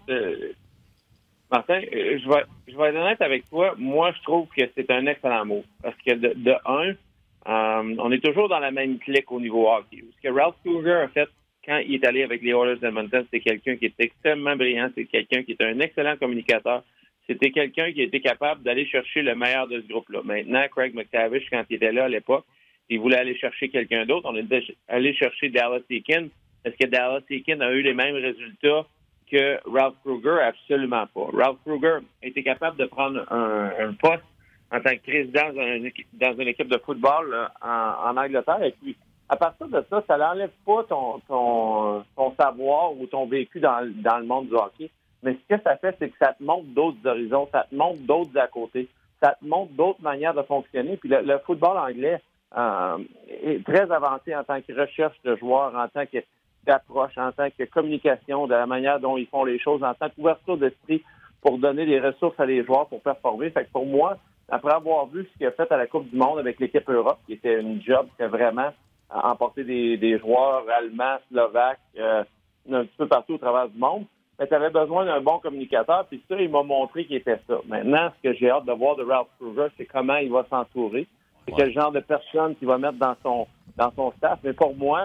Martin, je vais être honnête avec toi. Moi, je trouve que c'est un excellent mot. Parce que de un, on est toujours dans la même clique au niveau hockey. Ce que Ralph Krueger a fait quand il est allé avec les Oilers d'Edmonton, c'est quelqu'un qui est extrêmement brillant. C'est quelqu'un qui est un excellent communicateur. c'était quelqu'un qui était capable d'aller chercher le meilleur de ce groupe-là. Maintenant, Craig McTavish, quand il était là à l'époque, il voulait aller chercher quelqu'un d'autre. On était allé chercher Dallas Eakins. Est-ce que Dallas Eakins a eu les mêmes résultats que Ralph Krueger? Absolument pas. Ralph Krueger était capable de prendre un poste en tant que président dans une équipe de football en Angleterre. Et puis, à partir de ça, ça n'enlève pas ton savoir ou ton vécu dans le monde du hockey. Mais ce que ça fait, c'est que ça te montre d'autres horizons, ça te montre d'autres à côté, ça te montre d'autres manières de fonctionner. Puis le football anglais est très avancé en tant que recherche de joueurs, en tant qu'approche, en tant que communication, de la manière dont ils font les choses, en tant qu'ouverture d'esprit pour donner des ressources à les joueurs pour performer. Fait que pour moi, après avoir vu ce qu'il a fait à la Coupe du Monde avec l'équipe Europe, qui était une job qui a vraiment emporté des joueurs allemands, slovaques, un petit peu partout au travers du monde, mais tu avais besoin d'un bon communicateur, puis ça, il m'a montré qu'il était ça. Maintenant, ce que j'ai hâte de voir de Ralph Krueger, c'est comment il va s'entourer, c'est quel genre de personne qu'il va mettre dans son staff. Mais pour moi,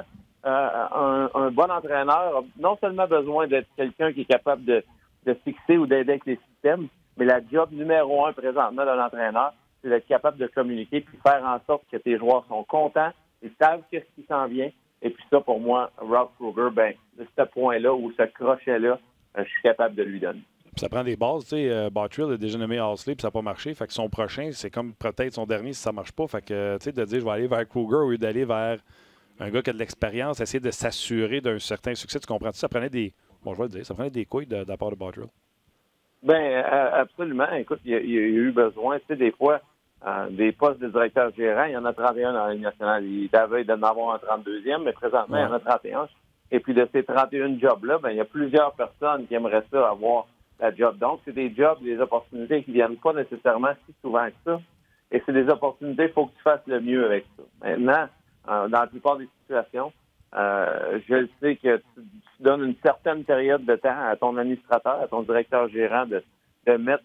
un bon entraîneur a non seulement besoin d'être quelqu'un qui est capable de fixer ou d'aider avec les systèmes, mais la job numéro 1 présentement d'un entraîneur, c'est d'être capable de communiquer puis faire en sorte que tes joueurs sont contents, ils savent qu'est-ce qui s'en vient. Et puis ça, pour moi, Ralph Krueger, de ce point-là ou ce crochet-là, je suis capable de lui donner. Puis ça prend des bases. Tu sais, Bartrill a déjà nommé Halsley, puis ça n'a pas marché. Fait que son prochain, c'est comme peut-être son dernier si ça ne marche pas. Fait que, tu sais, de dire je vais aller vers Krueger au lieu d'aller vers un gars qui a de l'expérience, essayer de s'assurer d'un certain succès. Tu comprends-tu? Ça prenait des. Bon, je vais le dire, ça prenait des couilles de la part de Bartrill. Bien, absolument. Écoute, il y a eu besoin, tu sais, des fois, des postes de directeur gérant. Il y en a 31 dans la Ligue nationale. Il devait en avoir un 32e, mais présentement, il y en a 31. Et puis, de ces 31 jobs-là, il y a plusieurs personnes qui aimeraient ça avoir la job. Donc, c'est des jobs, des opportunités qui ne viennent pas nécessairement si souvent que ça. Et c'est des opportunités, il faut que tu fasses le mieux avec ça. Maintenant, dans la plupart des situations, je sais que tu donnes une certaine période de temps à ton administrateur, à ton directeur gérant de mettre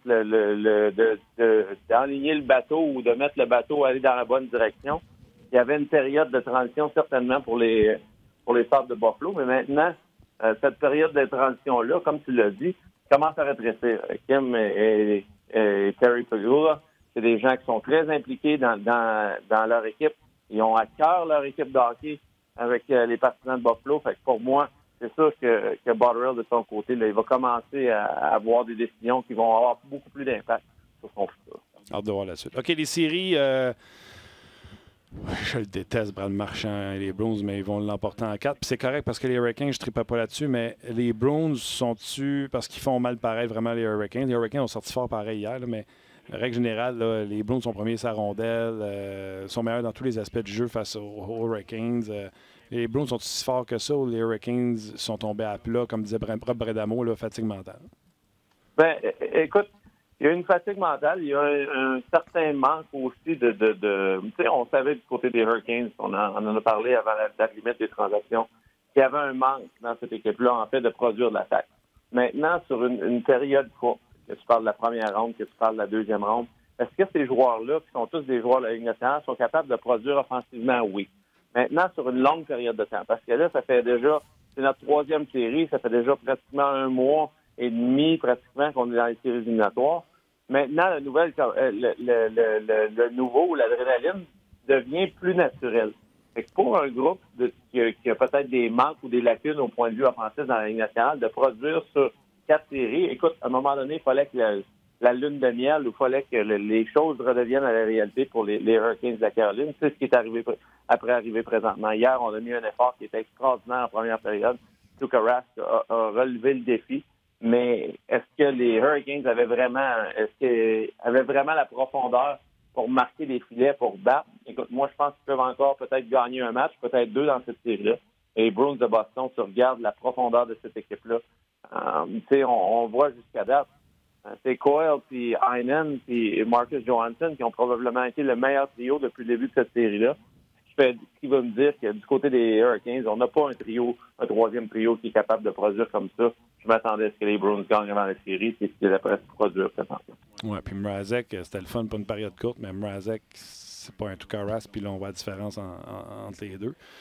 d'enligner le bateau ou de mettre le bateau à aller dans la bonne direction. Il y avait une période de transition certainement pour les Sabres de Buffalo, mais maintenant, cette période de transition-là, comme tu l'as dit, commence à rétrécir. Kim et Terry Pegula, c'est des gens qui sont très impliqués dans leur équipe. Ils ont à cœur leur équipe de hockey avec les partisans de Buffalo. Fait que pour moi, c'est sûr que Botterill, de son côté, là, il va commencer à avoir des décisions qui vont avoir beaucoup plus d'impact sur son futur. Hâte de voir la suite. OK, les séries... je le déteste, Brad Marchand et les Bruins, mais ils vont l'emporter en 4. Puis c'est correct parce que les Hurricanes, je ne tripe pas là-dessus, mais les Bruins sont-tu... Parce qu'ils font mal pareil, vraiment, les Hurricanes. Les Hurricanes ont sorti fort pareil hier, là, mais règle générale, là, les Bruins sont premiers sur la rondelle, sont meilleurs dans tous les aspects du jeu face aux Hurricanes. Les Bruins sont si forts que ça ou les Hurricanes sont tombés à plat, comme disait Bredamo, là, fatigue mentale? Ben, écoute, il y a une fatigue mentale, il y a un certain manque aussi de tu sais, on savait du côté des Hurricanes, on en a parlé avant la limite des transactions, qu'il y avait un manque dans cette équipe-là, en fait, de produire de l'attaque. Maintenant, sur une période courte, que tu parles de la première ronde, que tu parles de la deuxième ronde, est-ce que ces joueurs-là, qui sont tous des joueurs de la Ligue nationale, sont capables de produire offensivement? Oui. Maintenant, sur une longue période de temps, parce que là, ça fait déjà, c'est notre 3e série, ça fait déjà pratiquement 1 mois et demi, pratiquement, qu'on est dans les séries éliminatoires. Maintenant, le nouveau, l'adrénaline, devient plus naturel. Fait que pour un groupe qui a peut-être des manques ou des lacunes au point de vue offensif dans la Ligue nationale, de produire sur 4 séries, écoute, à un moment donné, il fallait que la lune de miel, il fallait que les choses redeviennent à la réalité pour les Hurricanes de la Caroline. C'est ce qui est arrivé présentement. Hier, on a mis un effort qui était extraordinaire en première période. Tuukka Rask a relevé le défi. Mais est-ce que les Hurricanes avaient vraiment la profondeur pour marquer des filets, pour battre? Écoute, moi, je pense qu'ils peuvent encore peut-être gagner un match, peut-être 2 dans cette série-là. Et les Bruins de Boston, tu regardes la profondeur de cette équipe-là. Tu sais, on voit jusqu'à date. C'est Coyle, puis Heinen, puis Marcus Johansson qui ont probablement été le meilleur trio depuis le début de cette série-là. Ce qui va me dire que du côté des Hurricanes, on n'a pas un 3e trio qui est capable de produire comme ça. Je m'attendais à ce que les Bruins gagnent dans la série, c'est ce qu'ils allaient presque produire présentement. Oui, puis Mrazek, c'était le fun pour une période courte, mais Mrazek, c'est pas un Tuukka Rask, puis là, on voit la différence entre les deux.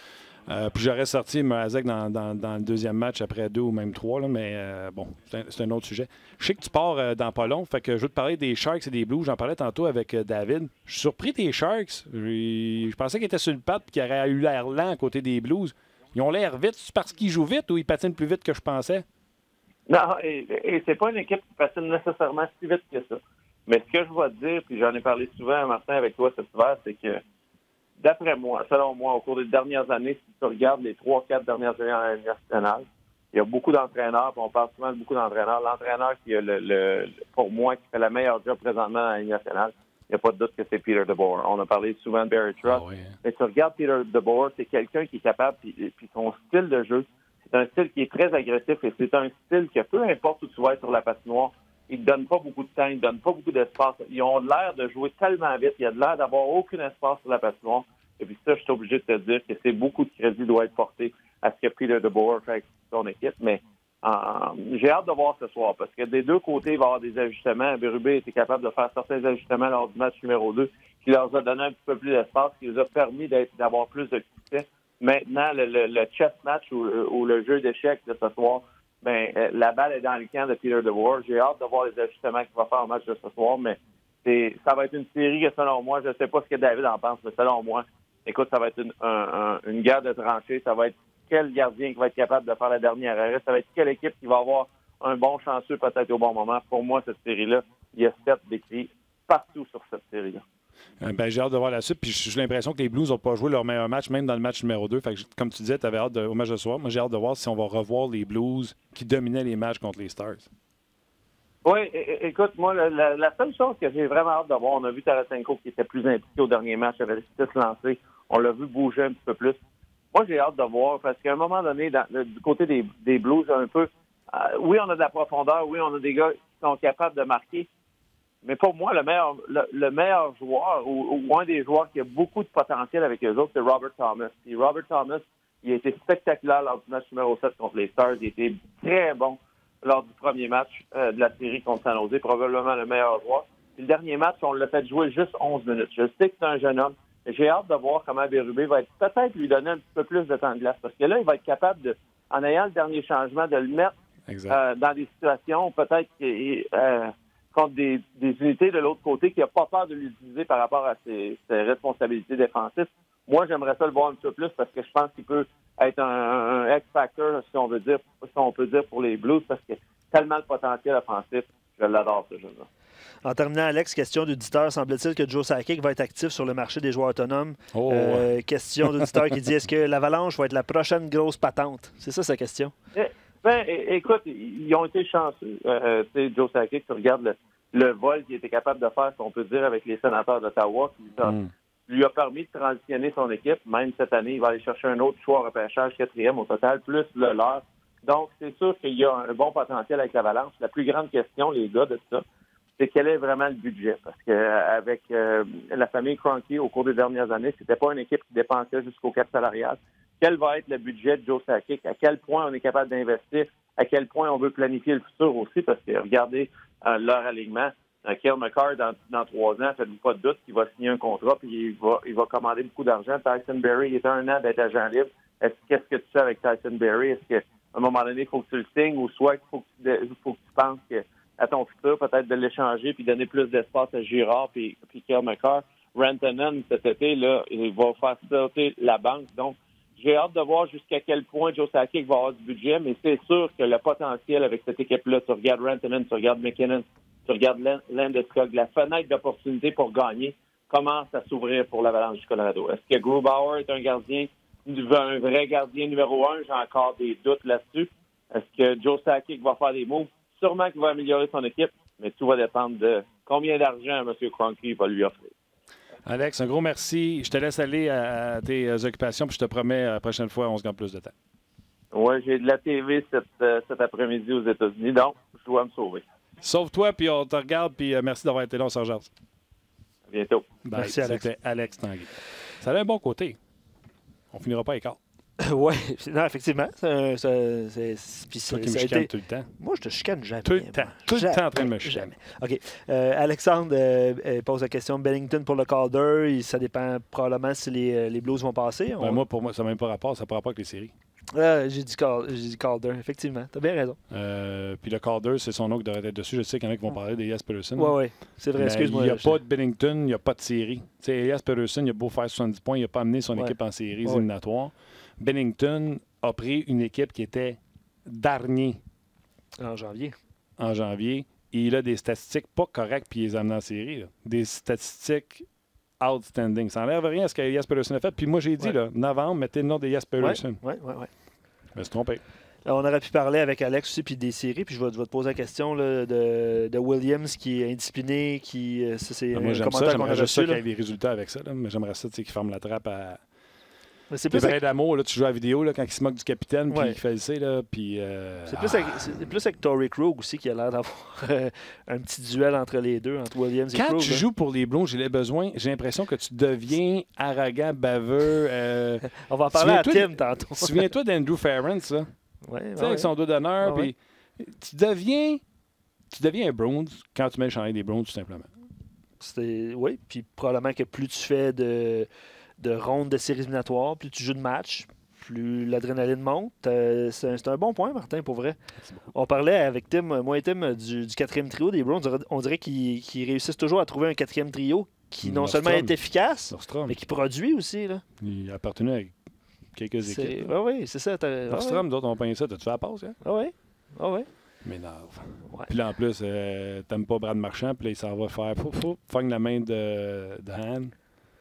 Puis j'aurais sorti Mrazek dans le deuxième match après 2 ou même 3, là, mais bon, c'est un autre sujet. Je sais que tu pars dans pas long, fait que je veux te parler des Sharks et des Blues. J'en parlais tantôt avec David. Je suis surpris des Sharks. Je pensais qu'ils étaient sur le patte et qu'ils auraient eu l'air lent à côté des Blues. Ils ont l'air vite. C'est parce qu'ils jouent vite ou ils patinent plus vite que je pensais? Non, et c'est pas une équipe qui patine nécessairement si vite que ça. Mais ce que je vais te dire, puis j'en ai parlé souvent, Martin, avec toi cet hiver, c'est que d'après moi, selon moi, au cours des dernières années, si tu regardes les 3-4 dernières années en Ligue nationale, il y a beaucoup d'entraîneurs, puis on parle souvent de beaucoup d'entraîneurs. L'entraîneur qui a pour moi, qui fait la meilleure job présentement dans la Ligue nationale, il n'y a pas de doute que c'est Peter DeBoer. On a parlé souvent de Barry Trotz. Oui. Mais tu regardes Peter DeBoer, c'est quelqu'un qui est capable, puis son style de jeu, c'est un style qui est très agressif et c'est un style que peu importe où tu vas être sur la patinoire, il ne donne pas beaucoup de temps, il ne donne pas beaucoup d'espace. Ils ont l'air de jouer tellement vite, il y a de l'air d'avoir aucun espace sur la patinoire. Et puis ça, je suis obligé de te dire que c'est beaucoup de crédit doit être porté à ce que Peter DeBoer fait avec son équipe. Mais j'ai hâte de voir ce soir parce que des deux côtés, il va y avoir des ajustements. Berube était capable de faire certains ajustements lors du match numéro 2 qui leur a donné un petit peu plus d'espace, qui les a permis d'avoir plus de succès. Maintenant, le chess match ou le jeu d'échecs de ce soir, la balle est dans le camp de Peter DeBoer. J'ai hâte de voir les ajustements qu'il va faire au match de ce soir, mais ça va être une série que, selon moi, je ne sais pas ce que David en pense, mais selon moi, écoute, ça va être une guerre de tranchées. Ça va être quel gardien qui va être capable de faire la dernière arrêt. Ça va être quelle équipe qui va avoir un bon chanceux peut-être au bon moment. Pour moi, cette série-là, il y a 7 décrits partout sur cette série-là. J'ai hâte de voir la suite. Puis j'ai l'impression que les Blues n'ont pas joué leur meilleur match, même dans le match numéro 2. Fait que, comme tu disais, tu avais hâte au match de ce soir. Moi, j'ai hâte de voir si on va revoir les Blues qui dominaient les matchs contre les Stars. Oui, écoute, moi, la seule chose que j'ai vraiment hâte de voir, on a vu Tarasenko qui était plus impliqué au dernier match, avait décidé de se lancer. On l'a vu bouger un petit peu plus. Moi, j'ai hâte de voir, parce qu'à un moment donné, du côté des Blues, un peu, oui, on a de la profondeur, oui, on a des gars qui sont capables de marquer, mais pour moi, le meilleur joueur, ou un des joueurs qui a beaucoup de potentiel avec eux autres, c'est Robert Thomas. Puis Robert Thomas, il a été spectaculaire lors du match numéro 7 contre les Stars. Il a été très bon lors du premier match de la série contre San Jose, probablement le meilleur joueur. Puis le dernier match, on l'a fait jouer juste 11 minutes. Je sais que c'est un jeune homme. J'ai hâte de voir comment Berube va peut-être lui donner un petit peu plus de temps de glace. Parce que là, il va être capable, en ayant le dernier changement, de le mettre dans des situations peut-être contre des unités de l'autre côté qui n'a pas peur de l'utiliser par rapport à ses responsabilités défensives. Moi, j'aimerais ça le voir un petit peu plus parce que je pense qu'il peut être un X-factor, si on peut dire, pour les Blues, parce qu'il y a tellement de potentiel offensif. Je l'adore, ce jeu-là. En terminant, Alex, question d'auditeur, semble-t-il que Joe Sakic va être actif sur le marché des joueurs autonomes. Question d'auditeur qui dit, est-ce que l'Avalanche va être la prochaine grosse patente? C'est ça sa question. Écoute, ils ont été chanceux. Joe Sakic, tu regardes le vol qu'il était capable de faire, si on peut dire, avec les Sénateurs d'Ottawa, qui lui a permis de transitionner son équipe. Même cette année, il va aller chercher un autre choix au repêchage, 4e au total, plus le leur. Donc, c'est sûr qu'il y a un bon potentiel avec l'Avalanche. La plus grande question, les gars, de ça, c'est quel est vraiment le budget. Parce qu'avec la famille Kroenke, au cours des dernières années, c'était pas une équipe qui dépensait jusqu'au cap salarial. Quel va être le budget de Joe Sakic? À quel point on est capable d'investir? À quel point on veut planifier le futur aussi? Parce que regardez leur alignement. Cale Makar, dans 3 ans, faites-vous pas de doute qu'il va signer un contrat puis il va commander beaucoup d'argent. Tyson Barrie, il est 1 an d'être agent libre. Qu'est-ce que tu fais avec Tyson Barrie? Est-ce qu'à un moment donné, il faut que tu le signes ou soit il faut que tu penses à ton futur, peut-être de l'échanger puis donner plus d'espace à Girard puis Cale Makar. Rantanen, cet été, là, il va faire sauter la banque. Donc, j'ai hâte de voir jusqu'à quel point Joe Sakic va avoir du budget, mais c'est sûr que le potentiel avec cette équipe-là, tu regardes Rantanen, tu regardes McKinnon, tu regardes Landeskog, la fenêtre d'opportunité pour gagner commence à s'ouvrir pour l'Avalanche du Colorado. Est-ce que Grubauer est un vrai gardien numéro 1? J'ai encore des doutes là-dessus. Est-ce que Joe Sakic va faire des moves? Sûrement qu'il va améliorer son équipe, mais tout va dépendre de combien d'argent M. Kroenke va lui offrir. Alex, un gros merci. Je te laisse aller à tes occupations, puis je te promets, la prochaine fois, on se gagne plus de temps. Oui, j'ai de la TV cet après-midi aux États-Unis, donc je dois me sauver. Sauve-toi, puis on te regarde, puis merci d'avoir été là, on se rejase. À bientôt. Bye. Merci, Alex. C'était Alex Tanguay. Ça a un bon côté. On finira pas écart. Oui, non, effectivement. C'est toi qui me chicane tout le temps. Moi, je te chicane jamais. Tout le temps. Tout le temps en train de me chicaner. OK. Alexandre pose la question Bennington pour le Calder. Ça dépend probablement si les Blues vont passer. Pour moi, ça n'a même pas rapport. Ça n'a pas rapport avec les séries. J'ai dit Calder, effectivement. Tu as bien raison. Puis le Calder, c'est son nom qui devrait être dessus. Je sais qu'il y en a qui vont parler d'Elias Pettersson. Oui, c'est vrai. Excuse-moi. Il n'y a pas de Bennington, il n'y a pas de série. Elias Pettersson, il a beau faire 70 points, il n'a pas amené son équipe en séries éliminatoires. Bennington a pris une équipe qui était dernier en janvier. Et il a des statistiques pas correctes, puis il les a amenés en série. Là. Des statistiques outstanding. Ça n'enlève rien à ce qu'Elias Pettersson a fait. Puis moi, j'ai dit, novembre, mettez le nom d'Elias Pettersson. Oui. Je me suis trompé. On aurait pu parler avec Alex aussi, puis des séries. Puis je vais te poser la question là, de Williams qui est indiscipliné. C'est moi, j'aime ça. J'aimerais juste ça qu'il y ait des résultats avec ça. Là. Mais j'aimerais ça qu'il ferme la trappe à... C'est plus vrai d'amour, là, tu joues à la vidéo là, quand il se moque du capitaine puis il fait le C. C'est plus avec Torrey Krug aussi qui a l'air d'avoir un petit duel entre les deux, entre Williams et Krug. Quand tu joues pour les Blues, j'ai l'impression que tu deviens arrogant, baveux. On va en parler à Tim tantôt. Souviens-toi d'Andrew Ferrand, ça? Avec son dos d'honneur. Tu deviens un Bruins quand tu mets le chandail des Bruins, tout simplement. Oui, puis probablement que plus tu fais de rondes de séries éliminatoires, plus tu joues de matchs, plus l'adrénaline monte. C'est un bon point, Martin, pour vrai. On parlait avec Tim, moi et Tim, du quatrième trio des Browns. On dirait qu'ils réussissent toujours à trouver un quatrième trio qui non seulement est efficace, mais qui produit aussi. Là. Il appartenait à quelques équipes. Oui, c'est ça. Nostrum, d'autres ont payé ça. T'as-tu fait la passe? Hein? Oui. M'énerve. Puis là, en plus, t'aimes pas Brad Marchand, puis là, il s'en va faire fang la main de Han.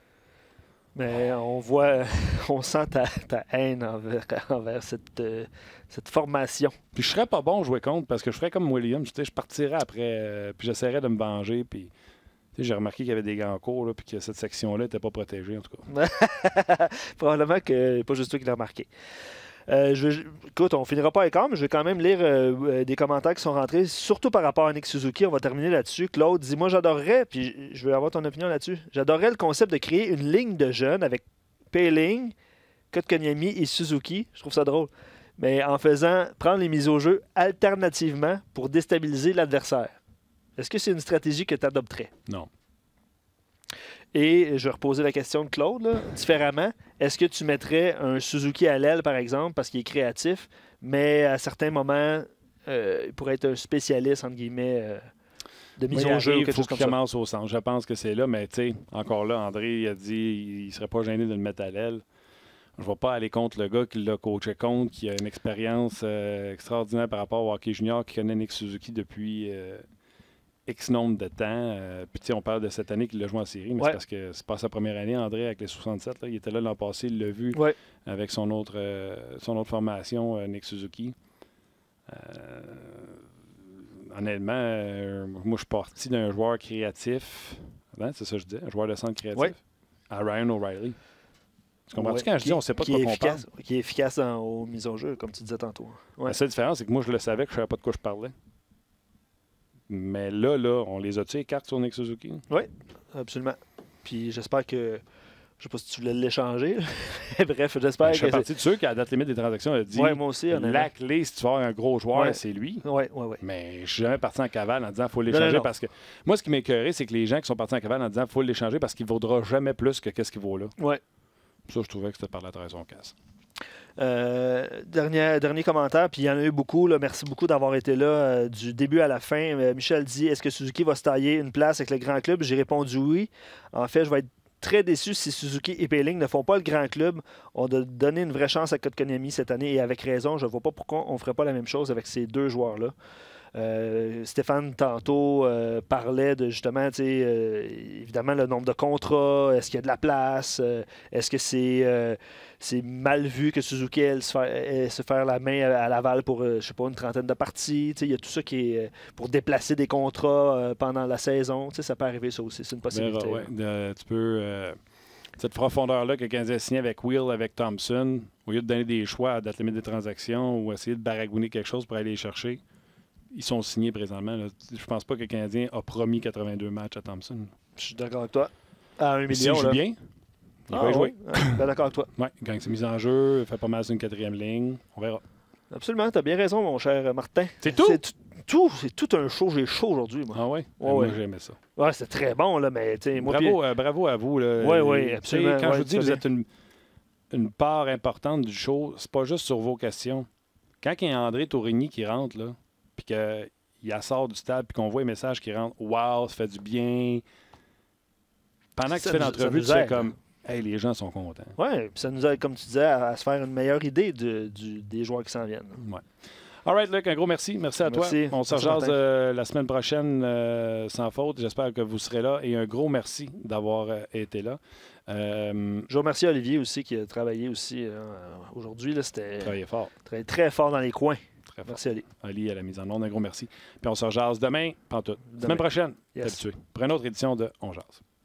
Mais on sent ta haine envers cette formation. Puis je serais pas bon à jouer contre parce que je ferais comme Williams. Je partirais après, puis j'essaierais de me venger. Puis j'ai remarqué qu'il y avait des gants courts, là, puis que cette section-là n'était pas protégée, en tout cas. Probablement que pas juste toi qui l'as remarqué. Écoute, on finira pas avec mais je vais quand même lire des commentaires qui sont rentrés, surtout par rapport à Nick Suzuki. On va terminer là-dessus. Claude dit, moi j'adorerais, puis je veux avoir ton opinion là-dessus, j'adorerais le concept de créer une ligne de jeunes avec Poehling, Kotkaniemi et Suzuki. Je trouve ça drôle. Mais en prendre les mises au jeu alternativement pour déstabiliser l'adversaire. Est-ce que c'est une stratégie que tu adopterais? Non. Et je vais reposer la question de Claude, là, différemment. Est-ce que tu mettrais un Suzuki à l'aile, par exemple, parce qu'il est créatif, mais à certains moments, il pourrait être un spécialiste, entre guillemets, de mise au jeu ou quelque chose comme ça? Il faut qu'il commence au centre. Je pense que c'est là, mais tu sais, encore là, André il a dit qu'il ne serait pas gêné de le mettre à l'aile. Je ne vais pas aller contre le gars qui l'a coaché contre, qui a une expérience extraordinaire par rapport au hockey junior, qui connaît Nick Suzuki depuis... X nombre de temps. Puis, on parle de cette année qu'il a joué en série, mais c'est parce que c'est pas sa première année, André, avec les 67. Là, il était là l'an passé, il l'a vu avec son autre formation, Nick Suzuki. Honnêtement, moi, je suis parti d'un joueur créatif. C'est ça que je dis, un joueur de centre créatif. À Ryan O'Reilly. Tu comprends-tu quand je dis on ne sait pas de quoi on parle? Qui est efficace aux mises au jeu, comme tu disais tantôt. La seule différence, c'est que moi, je le savais que je ne savais pas de quoi je parlais. Mais là, on les a-tu les cartes sur Nick Suzuki? Oui, absolument. Puis j'espère que... Je sais pas si tu voulais l'échanger. Bref, j'espère que... Je fais partie de ceux qui, à la date limite des transactions, a dit moi aussi, la clé, si tu veux avoir un gros joueur, c'est lui. Oui. Mais je suis jamais parti en cavale en disant qu'il faut l'échanger parce que... Moi, ce qui m'écœurait, c'est que les gens qui sont partis en cavale en disant qu'il faut l'échanger parce qu'il ne vaudra jamais plus que qu'est-ce qu'il vaut là. Oui. Ça, je trouvais que c'était par la trahison casse. Dernier commentaire, puis il y en a eu beaucoup. Là. Merci beaucoup d'avoir été là du début à la fin. Michel dit, est-ce que Suzuki va se tailler une place avec le grand club? J'ai répondu oui. En fait, je vais être très déçu si Suzuki et Poehling ne font pas le grand club. On doit donner une vraie chance à Kotkaniemi cette année et avec raison. Je ne vois pas pourquoi on ne ferait pas la même chose avec ces deux joueurs-là. Stéphane, tantôt, parlait de justement, évidemment, le nombre de contrats. Est-ce qu'il y a de la place? Est-ce que c'est mal vu que Suzuki se faire la main à Laval pour, je sais pas, une trentaine de parties? Il y a tout ça qui est pour déplacer des contrats pendant la saison. Ça peut arriver, ça aussi. C'est une possibilité. Tu peux... cette profondeur-là que le Canadien a signé avec Will, avec Thompson, au lieu de donner des choix à date limite des transactions ou essayer de baragouiner quelque chose pour aller les chercher, ils sont signés présentement. Là. Je pense pas que le Canadien a promis 82 matchs à Thompson. Je suis d'accord avec toi. À 1 million. S'il joue bien, Il va y jouer. Ben, d'accord avec toi. Oui, il gagne ses mises en jeu, il fait pas mal sur une 4e ligne. On verra. Absolument, tu as bien raison, mon cher Martin. C'est tout? C'est tout un show. J'ai chaud aujourd'hui, moi. Ah oui? Ouais, Moi, ouais. j'ai aimé ça. Ouais, c'est très bon, là, mais moi... Bravo à vous. Oui, absolument. Quand je vous dis que vous bien. êtes une part importante du show, c'est pas juste sur vos questions. Quand il y a André Tourigny qui rentre, là, puis qu'il sort du stade, puis qu'on voit les messages qui rentrent, « Wow, ça fait du bien ». Pendant que tu fais l'entrevue, tu sais comme... Hey, les gens sont contents. Oui, puis ça nous aide, comme tu disais, à se faire une meilleure idée des joueurs qui s'en viennent. Ouais. All right, Luc, un gros merci. Merci à toi. On se rejase la semaine prochaine sans faute. J'espère que vous serez là. Et un gros merci d'avoir été là. Je remercie Olivier aussi qui a travaillé aussi aujourd'hui. C'était travaillé fort. Très, très fort dans les coins. Très fort. Merci Ali. Ali à la mise en onde. Un gros merci. Puis on se rejase demain, pantoute. Semaine prochaine, Yes. t'es habitué. Pour une autre édition de On Jase.